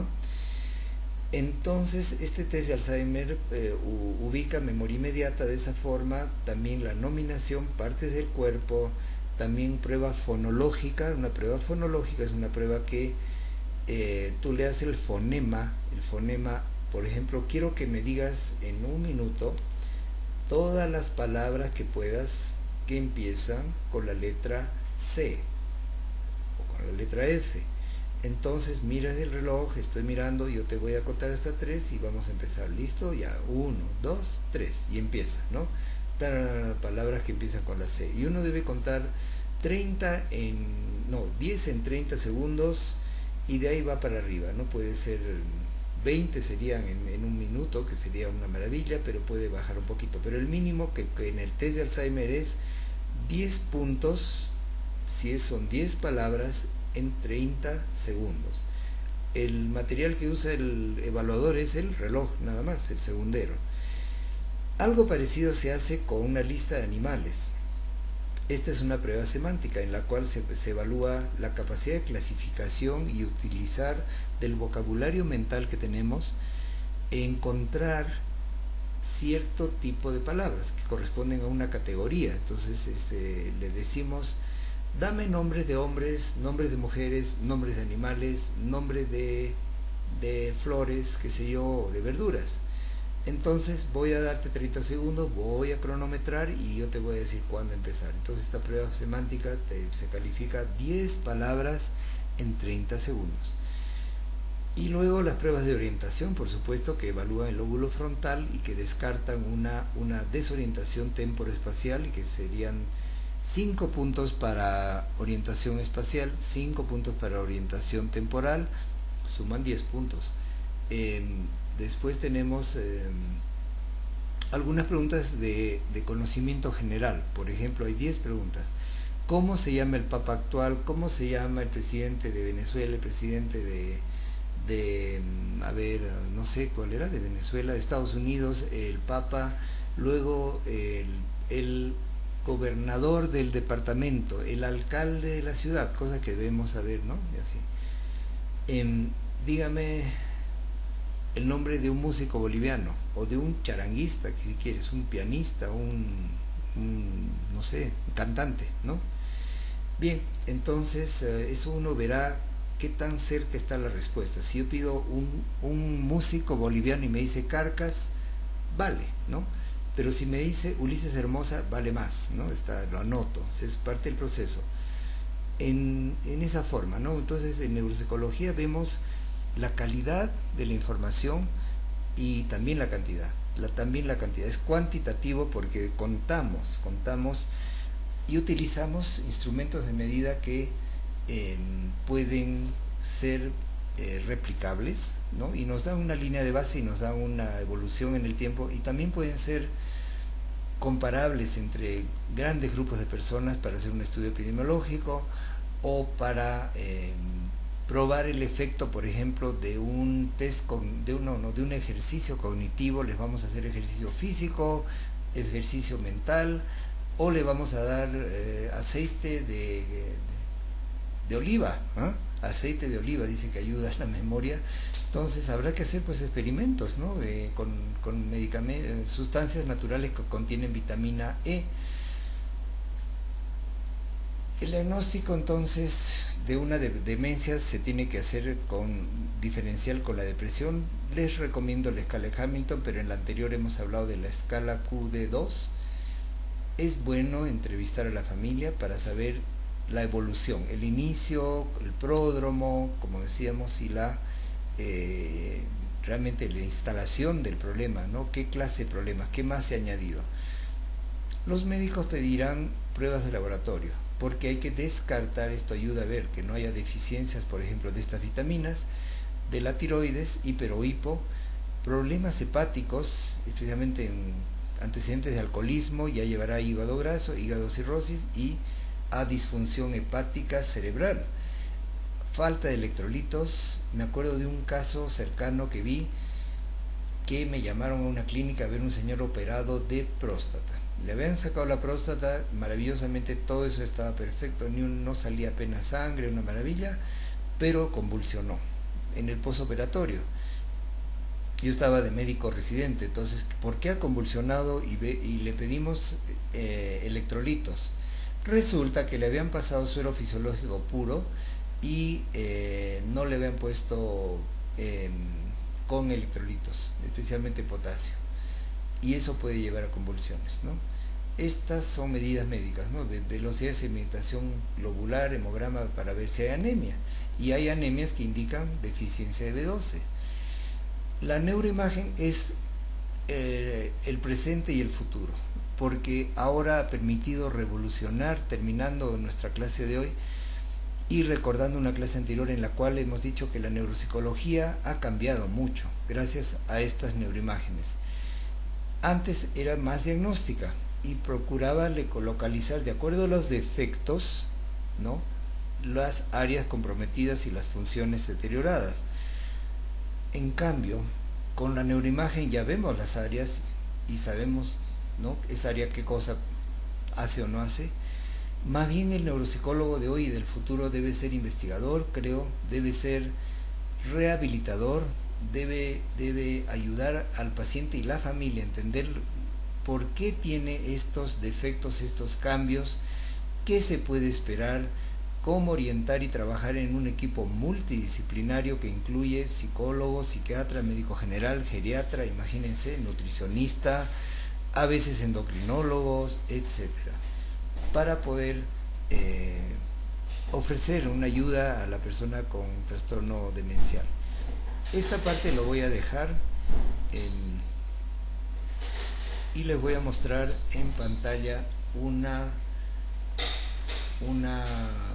Entonces, este test de Alzheimer eh, ubica memoria inmediata de esa forma, también la nominación, partes del cuerpo, también prueba fonológica. Una prueba fonológica es una prueba que eh, tú le haces el fonema, el fonema, por ejemplo, quiero que me digas en un minuto todas las palabras que puedas que empiezan con la letra C o con la letra F. Entonces miras el reloj, estoy mirando, yo te voy a contar hasta tres y vamos a empezar. ¿Listo? Ya, uno, dos, tres, y empieza, ¿no? Palabras que empiezan con la C. Y uno debe contar treinta en, no, diez en treinta segundos, y de ahí va para arriba, ¿no? Puede ser veinte serían en, en un minuto, que sería una maravilla, pero puede bajar un poquito. Pero el mínimo que, que en el test de Alzheimer es diez puntos, si son diez palabras, en treinta segundos. El material que usa el evaluador es el reloj, nada más, el segundero. Algo parecido se hace con una lista de animales. Esta es una prueba semántica en la cual se, se evalúa la capacidad de clasificación y utilizar del vocabulario mental que tenemos, encontrar cierto tipo de palabras que corresponden a una categoría. Entonces este, le decimos, dame nombres de hombres, nombres de mujeres, nombres de animales, nombres de, de flores, qué sé yo, de verduras. Entonces voy a darte treinta segundos, voy a cronometrar y yo te voy a decir cuándo empezar. Entonces esta prueba semántica te, se califica diez palabras en treinta segundos. Y luego las pruebas de orientación, por supuesto, que evalúan el lóbulo frontal y que descartan una, una desorientación temporoespacial, y que serían cinco puntos para orientación espacial, cinco puntos para orientación temporal, suman diez puntos. Eh, después tenemos eh, algunas preguntas de, de conocimiento general. Por ejemplo, hay diez preguntas. ¿Cómo se llama el Papa actual? ¿Cómo se llama el presidente de Venezuela, el presidente de, de a ver, no sé cuál era, de Venezuela, de Estados Unidos, el Papa, luego el, el gobernador del departamento, el alcalde de la ciudad, cosa que debemos saber, ¿no? Y así. Eh, dígame el nombre de un músico boliviano, o de un charanguista, que si quieres, un pianista, un, un no sé, un cantante, ¿no? Bien, entonces eh, eso uno verá qué tan cerca está la respuesta. Si yo pido un, un músico boliviano y me dice Carcas, vale, ¿no? Pero si me dice Ulises Hermosa, vale más, ¿no? Está, lo anoto, es parte del proceso. En, en esa forma, ¿no? Entonces en neuropsicología vemos la calidad de la información y también la cantidad. La, también la cantidad es cuantitativo porque contamos, contamos y utilizamos instrumentos de medida que eh, pueden ser eh, replicables, ¿no? Y nos dan una línea de base y nos dan una evolución en el tiempo, y también pueden ser comparables entre grandes grupos de personas para hacer un estudio epidemiológico, o para eh, probar el efecto, por ejemplo, de un test con, de, uno, no, de un ejercicio cognitivo. Les vamos a hacer ejercicio físico, ejercicio mental, o le vamos a dar eh, aceite de, de, de oliva, ¿eh? Aceite de oliva dice que ayuda a la memoria. Entonces habrá que hacer pues experimentos, ¿no? De, con, con medicamentos, sustancias naturales que contienen vitamina E. El diagnóstico entonces de una de demencia se tiene que hacer con diferencial con la depresión. Les recomiendo la escala de Hamilton, pero en la anterior hemos hablado de la escala Q D dos. Es bueno entrevistar a la familia para saber la evolución, el inicio, el pródromo, como decíamos, y la eh, realmente la instalación del problema, ¿no? ¿Qué clase de problemas? ¿Qué más se ha añadido? Los médicos pedirán pruebas de laboratorio, porque hay que descartar, esto ayuda a ver que no haya deficiencias, por ejemplo, de estas vitaminas, de la tiroides, hiper o hipo, problemas hepáticos, especialmente en antecedentes de alcoholismo, ya llevará a hígado graso, hígado cirrosis y a disfunción hepática cerebral. Falta de electrolitos. Me acuerdo de un caso cercano que vi, que me llamaron a una clínica a ver un señor operado de próstata. Le habían sacado la próstata, maravillosamente todo eso estaba perfecto, ni un, no salía apenas sangre, una maravilla, pero convulsionó en el posoperatorio. Yo estaba de médico residente, entonces, ¿por qué ha convulsionado? Y, ve, y le pedimos eh, electrolitos. Resulta que le habían pasado suero fisiológico puro y eh, no le habían puesto eh, con electrolitos, especialmente potasio. Y eso puede llevar a convulsiones, ¿no? Estas son medidas médicas, ¿no? De velocidad de sedimentación globular, hemograma para ver si hay anemia. Y hay anemias que indican deficiencia de B doce. La neuroimagen es eh, el presente y el futuro, porque ahora ha permitido revolucionar, terminando nuestra clase de hoy y recordando una clase anterior en la cual hemos dicho que la neuropsicología ha cambiado mucho gracias a estas neuroimágenes. Antes era más diagnóstica y procuraba localizar, de acuerdo a los defectos, ¿no?, las áreas comprometidas y las funciones deterioradas. En cambio, con la neuroimagen ya vemos las áreas y sabemos, ¿no?, esa área qué cosa hace o no hace. Más bien el neuropsicólogo de hoy y del futuro debe ser investigador, creo, debe ser rehabilitador, debe, debe ayudar al paciente y la familia a entender por qué tiene estos defectos, estos cambios, qué se puede esperar, cómo orientar y trabajar en un equipo multidisciplinario que incluye psicólogo, psiquiatra, médico general, geriatra, imagínense, nutricionista, a veces endocrinólogos, etcétera, para poder eh, ofrecer una ayuda a la persona con trastorno demencial. Esta parte lo voy a dejar en, y les voy a mostrar en pantalla una una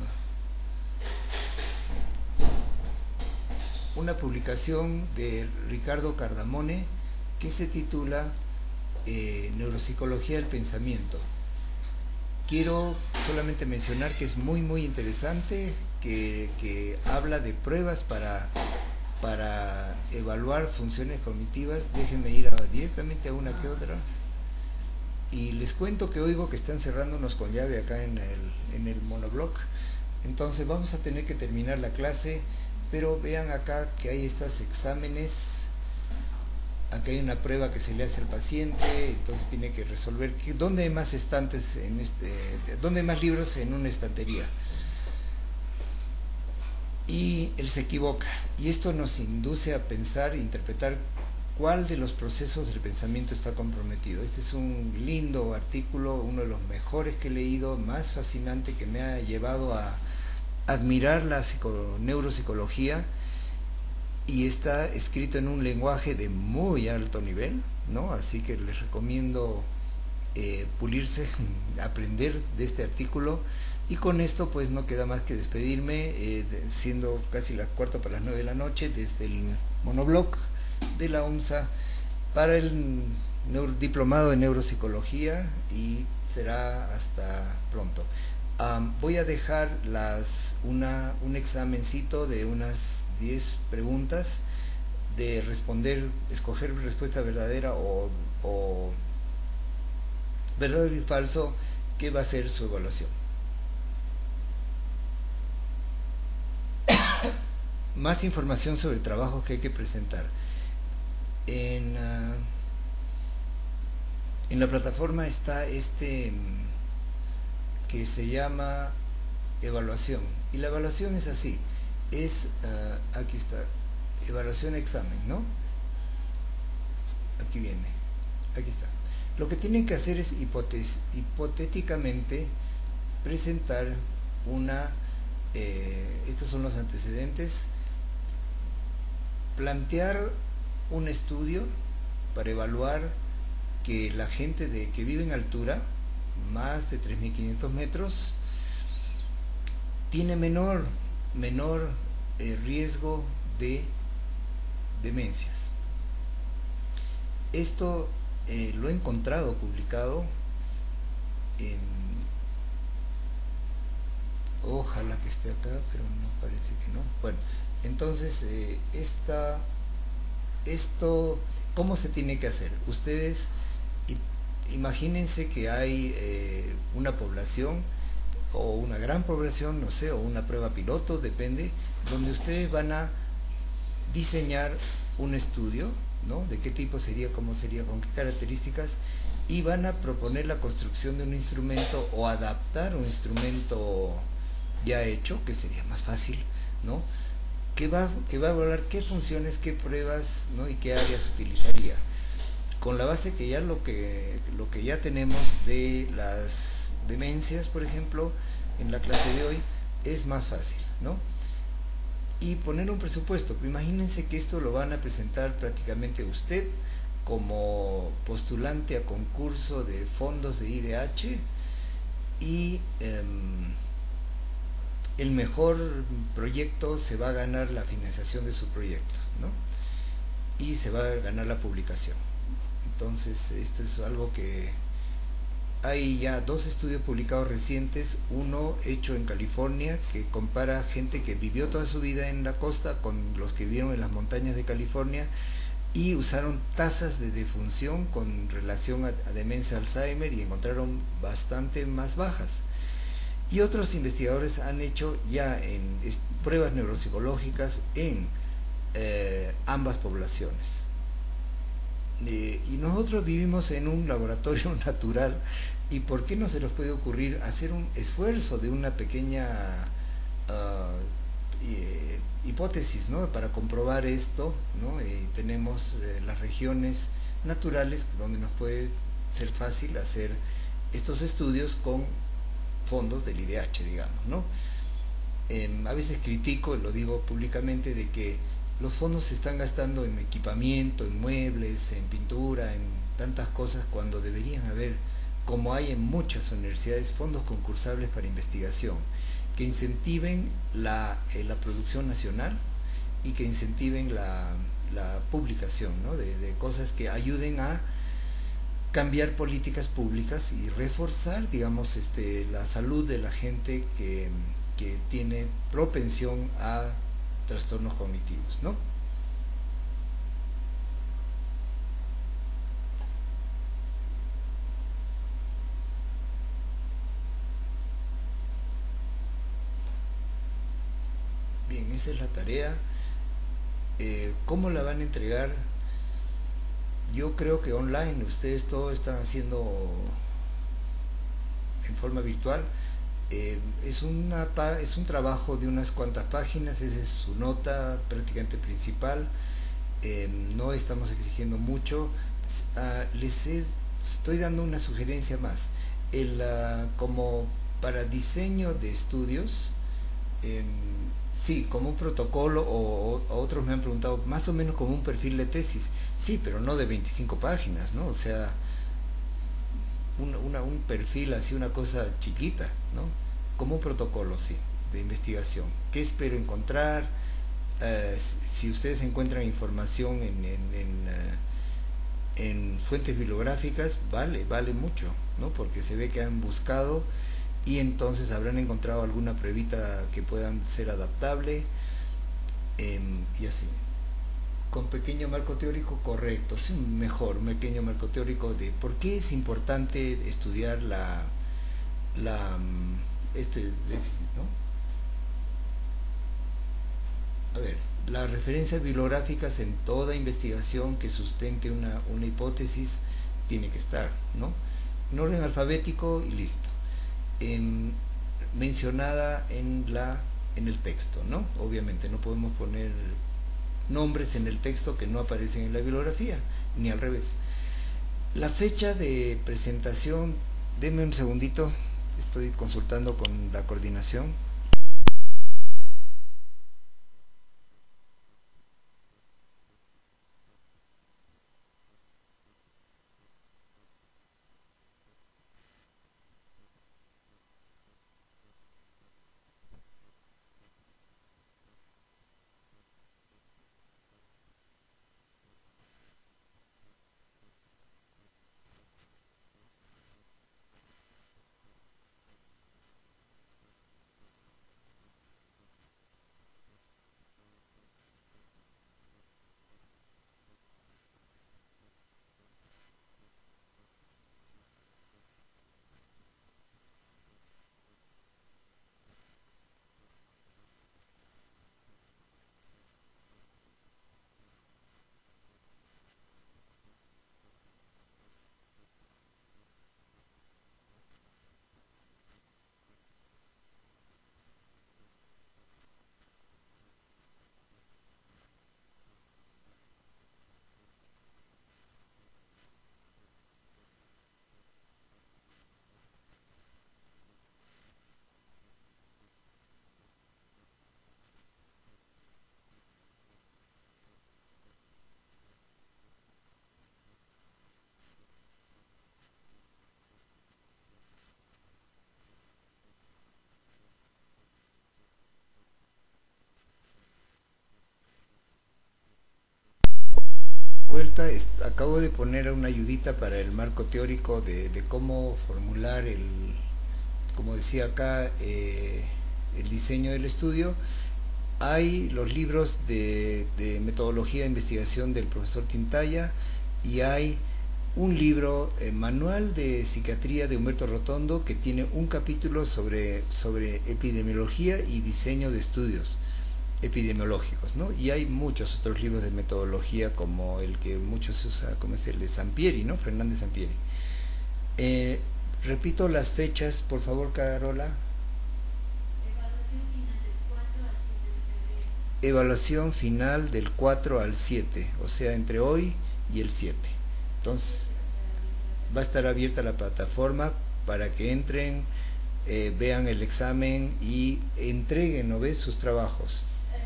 una publicación de Ricardo Cardamone que se titula eh, Neuropsicología del Pensamiento. Quiero solamente mencionar que es muy muy interesante, que, que habla de pruebas para, para evaluar funciones cognitivas. Déjenme ir a, directamente a una que otra. Y les cuento que oigo que están cerrándonos con llave acá en el, en el monobloc. Entonces vamos a tener que terminar la clase, pero vean acá que hay estos exámenes. Acá hay una prueba que se le hace al paciente, entonces tiene que resolver que, dónde hay más estantes, en este, dónde hay más libros en una estantería. Y él se equivoca, y esto nos induce a pensar e interpretar cuál de los procesos del pensamiento está comprometido. Este es un lindo artículo, uno de los mejores que he leído, más fascinante, que me ha llevado a admirar la psico, neuropsicología, y está escrito en un lenguaje de muy alto nivel, ¿no? Así que les recomiendo eh, pulirse, aprender de este artículo. Y con esto pues no queda más que despedirme, eh, de, siendo casi la cuarta para las nueve de la noche, desde el monobloc de la UMSA para el neuro, diplomado en neuropsicología, y será hasta pronto. Um, voy a dejar las, una, un examencito de unas diez preguntas de responder, escoger respuesta verdadera o, o verdadero y falso, que va a ser su evaluación. Más información sobre el trabajo que hay que presentar. En, uh, en la plataforma está este que se llama evaluación, y la evaluación es así, es, uh, aquí está, evaluación examen, ¿no? Aquí viene, aquí está. Lo que tienen que hacer es hipotéticamente presentar una, eh, estos son los antecedentes, plantear un estudio para evaluar que la gente de, que vive en altura, más de tres mil quinientos metros, tiene menor, menor eh, riesgo de demencias. Esto eh, lo he encontrado publicado en, ojalá que esté acá, pero no parece que no. Bueno, entonces eh, esta, esto, ¿cómo se tiene que hacer? Ustedes imagínense que hay eh, una población o una gran población, no sé, o una prueba piloto, depende, donde ustedes van a diseñar un estudio, ¿no? De qué tipo sería, cómo sería, con qué características, y van a proponer la construcción de un instrumento o adaptar un instrumento ya hecho, que sería más fácil, ¿no? Que va, que va a evaluar qué funciones, qué pruebas, ¿no? Y qué áreas utilizaría. Con la base que ya lo que, lo que ya tenemos de las demencias, por ejemplo, en la clase de hoy, es más fácil, ¿no? Y poner un presupuesto. Imagínense que esto lo van a presentar prácticamente usted como postulante a concurso de fondos de I D H, y eh, el mejor proyecto se va a ganar la financiación de su proyecto, ¿no? Y se va a ganar la publicación. Entonces esto es algo que hay ya dos estudios publicados recientes, uno hecho en California que compara gente que vivió toda su vida en la costa con los que vivieron en las montañas de California, y usaron tasas de defunción con relación a, a demencia Alzheimer, y encontraron bastante más bajas. Y otros investigadores han hecho ya en, es, pruebas neuropsicológicas en eh, ambas poblaciones. Eh, y nosotros vivimos en un laboratorio natural, y ¿por qué no se nos puede ocurrir hacer un esfuerzo de una pequeña uh, eh, hipótesis, ¿no? Para comprobar esto, ¿no? Eh, tenemos eh, las regiones naturales donde nos puede ser fácil hacer estos estudios con fondos del I D H, digamos, ¿no? Eh, a veces critico, lo digo públicamente, de que los fondos se están gastando en equipamiento, en muebles, en pintura, en tantas cosas, cuando deberían haber, como hay en muchas universidades, fondos concursables para investigación, que incentiven la, eh, la producción nacional y que incentiven la, la publicación, ¿no? de, de cosas que ayuden a cambiar políticas públicas y reforzar, digamos, este, la salud de la gente que, que tiene propensión a trastornos cognitivos, ¿no? Bien, esa es la tarea. Eh, ¿Cómo la van a entregar? Yo creo que online. Ustedes todo están haciendo en forma virtual. Eh, es, una, es un trabajo de unas cuantas páginas, esa es su nota prácticamente principal. Eh, no estamos exigiendo mucho. Uh, les he, estoy dando una sugerencia más. El, uh, como para diseño de estudios, eh, sí, como un protocolo, o, o, otros me han preguntado, más o menos como un perfil de tesis. Sí, pero no de veinticinco páginas, ¿no? O sea, un, una, un perfil así, una cosa chiquita, ¿no? Como un protocolo, sí, de investigación. ¿Qué espero encontrar? Uh, si ustedes encuentran información en, en, en, uh, en fuentes bibliográficas, vale, vale mucho, ¿no? Porque se ve que han buscado y entonces habrán encontrado alguna pruebita que puedan ser adaptable, eh, y así. Con pequeño marco teórico, correcto, sí, mejor, un pequeño marco teórico de por qué es importante estudiar la, la este déficit, ¿no? A ver, las referencias bibliográficas en toda investigación que sustente una, una hipótesis tiene que estar, ¿no? En orden alfabético y listo. En, mencionada en la en el texto, ¿no? Obviamente no podemos poner nombres en el texto que no aparecen en la bibliografía, ni al revés. La fecha de presentación, deme un segundito, estoy consultando con la coordinación. Vuelta, acabo de poner una ayudita para el marco teórico de, de cómo formular el, como decía acá, eh, el diseño del estudio. Hay los libros de, de metodología de investigación del profesor Tintaya, y hay un libro, eh, manual de psiquiatría de Humberto Rotondo, que tiene un capítulo sobre, sobre epidemiología y diseño de estudios. epidemiológicos, ¿no? Y hay muchos otros libros de metodología como el que muchos se usa, como es el de Sampieri, ¿no? Fernández Sampieri. Eh, repito las fechas, por favor, Carola. Evaluación final del cuatro al siete, o sea, entre hoy y el siete. Entonces, va a estar abierta la plataforma para que entren, eh, vean el examen y entreguen, ¿no ves?, sus trabajos.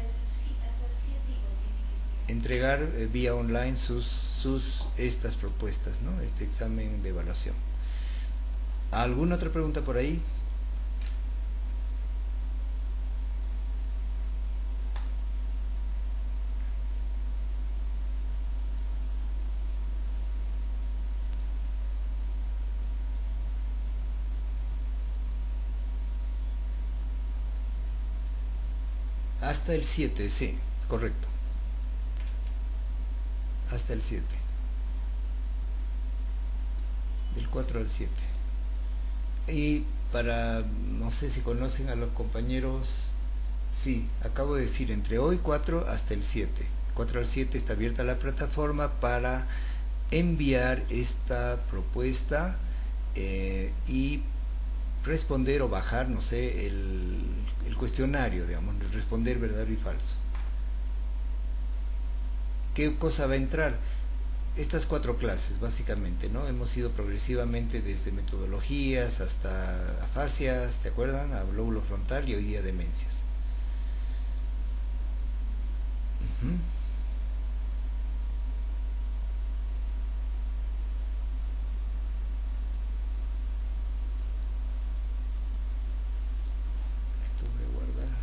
Entregar eh, vía online sus, sus estas propuestas, ¿no? Este examen de evaluación. ¿Alguna otra pregunta por ahí? Hasta el siete, sí, correcto. Hasta el siete. Del cuatro al siete. Y para, no sé si conocen a los compañeros, sí, acabo de decir, entre hoy cuatro hasta el siete. cuatro al siete está abierta la plataforma para enviar esta propuesta eh, y responder o bajar, no sé, el, el cuestionario, digamos, responder verdadero y falso. ¿Qué cosa va a entrar? Estas cuatro clases, básicamente, ¿no? Hemos ido progresivamente desde metodologías hasta afasias, ¿te acuerdan? A lóbulo frontal y hoy día demencias. Uh -huh. Esto voy a guardar.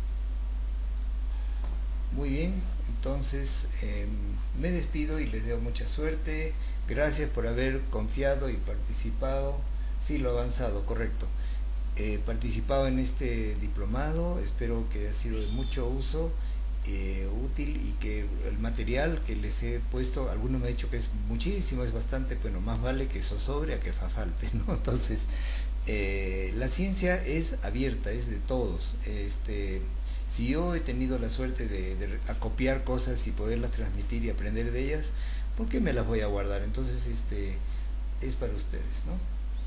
Muy bien, entonces eh, me despido y les deseo mucha suerte. Gracias por haber confiado y participado. Sí, lo avanzado, correcto. Eh, participado en este diplomado, espero que haya sido de mucho uso, eh, útil, y que el material que les he puesto, algunos me han dicho que es muchísimo, es bastante, bueno, más vale que eso sobre a que fa falte, ¿no? Entonces, eh, la ciencia es abierta, es de todos. Este, si yo he tenido la suerte de, de acopiar cosas y poderlas transmitir y aprender de ellas, ¿por qué me las voy a guardar? Entonces, este, es para ustedes, ¿no?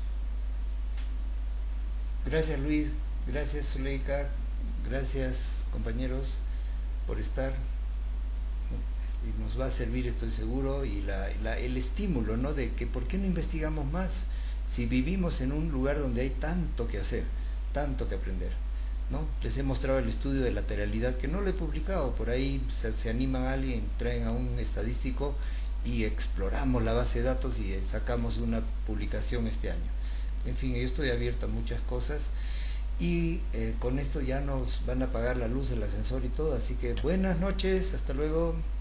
Gracias Luis, gracias Zuleika, gracias compañeros por estar, ¿no? Y nos va a servir, estoy seguro, y la, la, el estímulo, ¿no?, de que por qué no investigamos más si vivimos en un lugar donde hay tanto que hacer, tanto que aprender, ¿no? Les he mostrado el estudio de lateralidad, que no lo he publicado, por ahí se, se animan a alguien, traen a un estadístico y exploramos la base de datos y sacamos una publicación este año. En fin, yo estoy abierto a muchas cosas y eh, con esto ya nos van a apagar la luz, el ascensor y todo, así que buenas noches, hasta luego.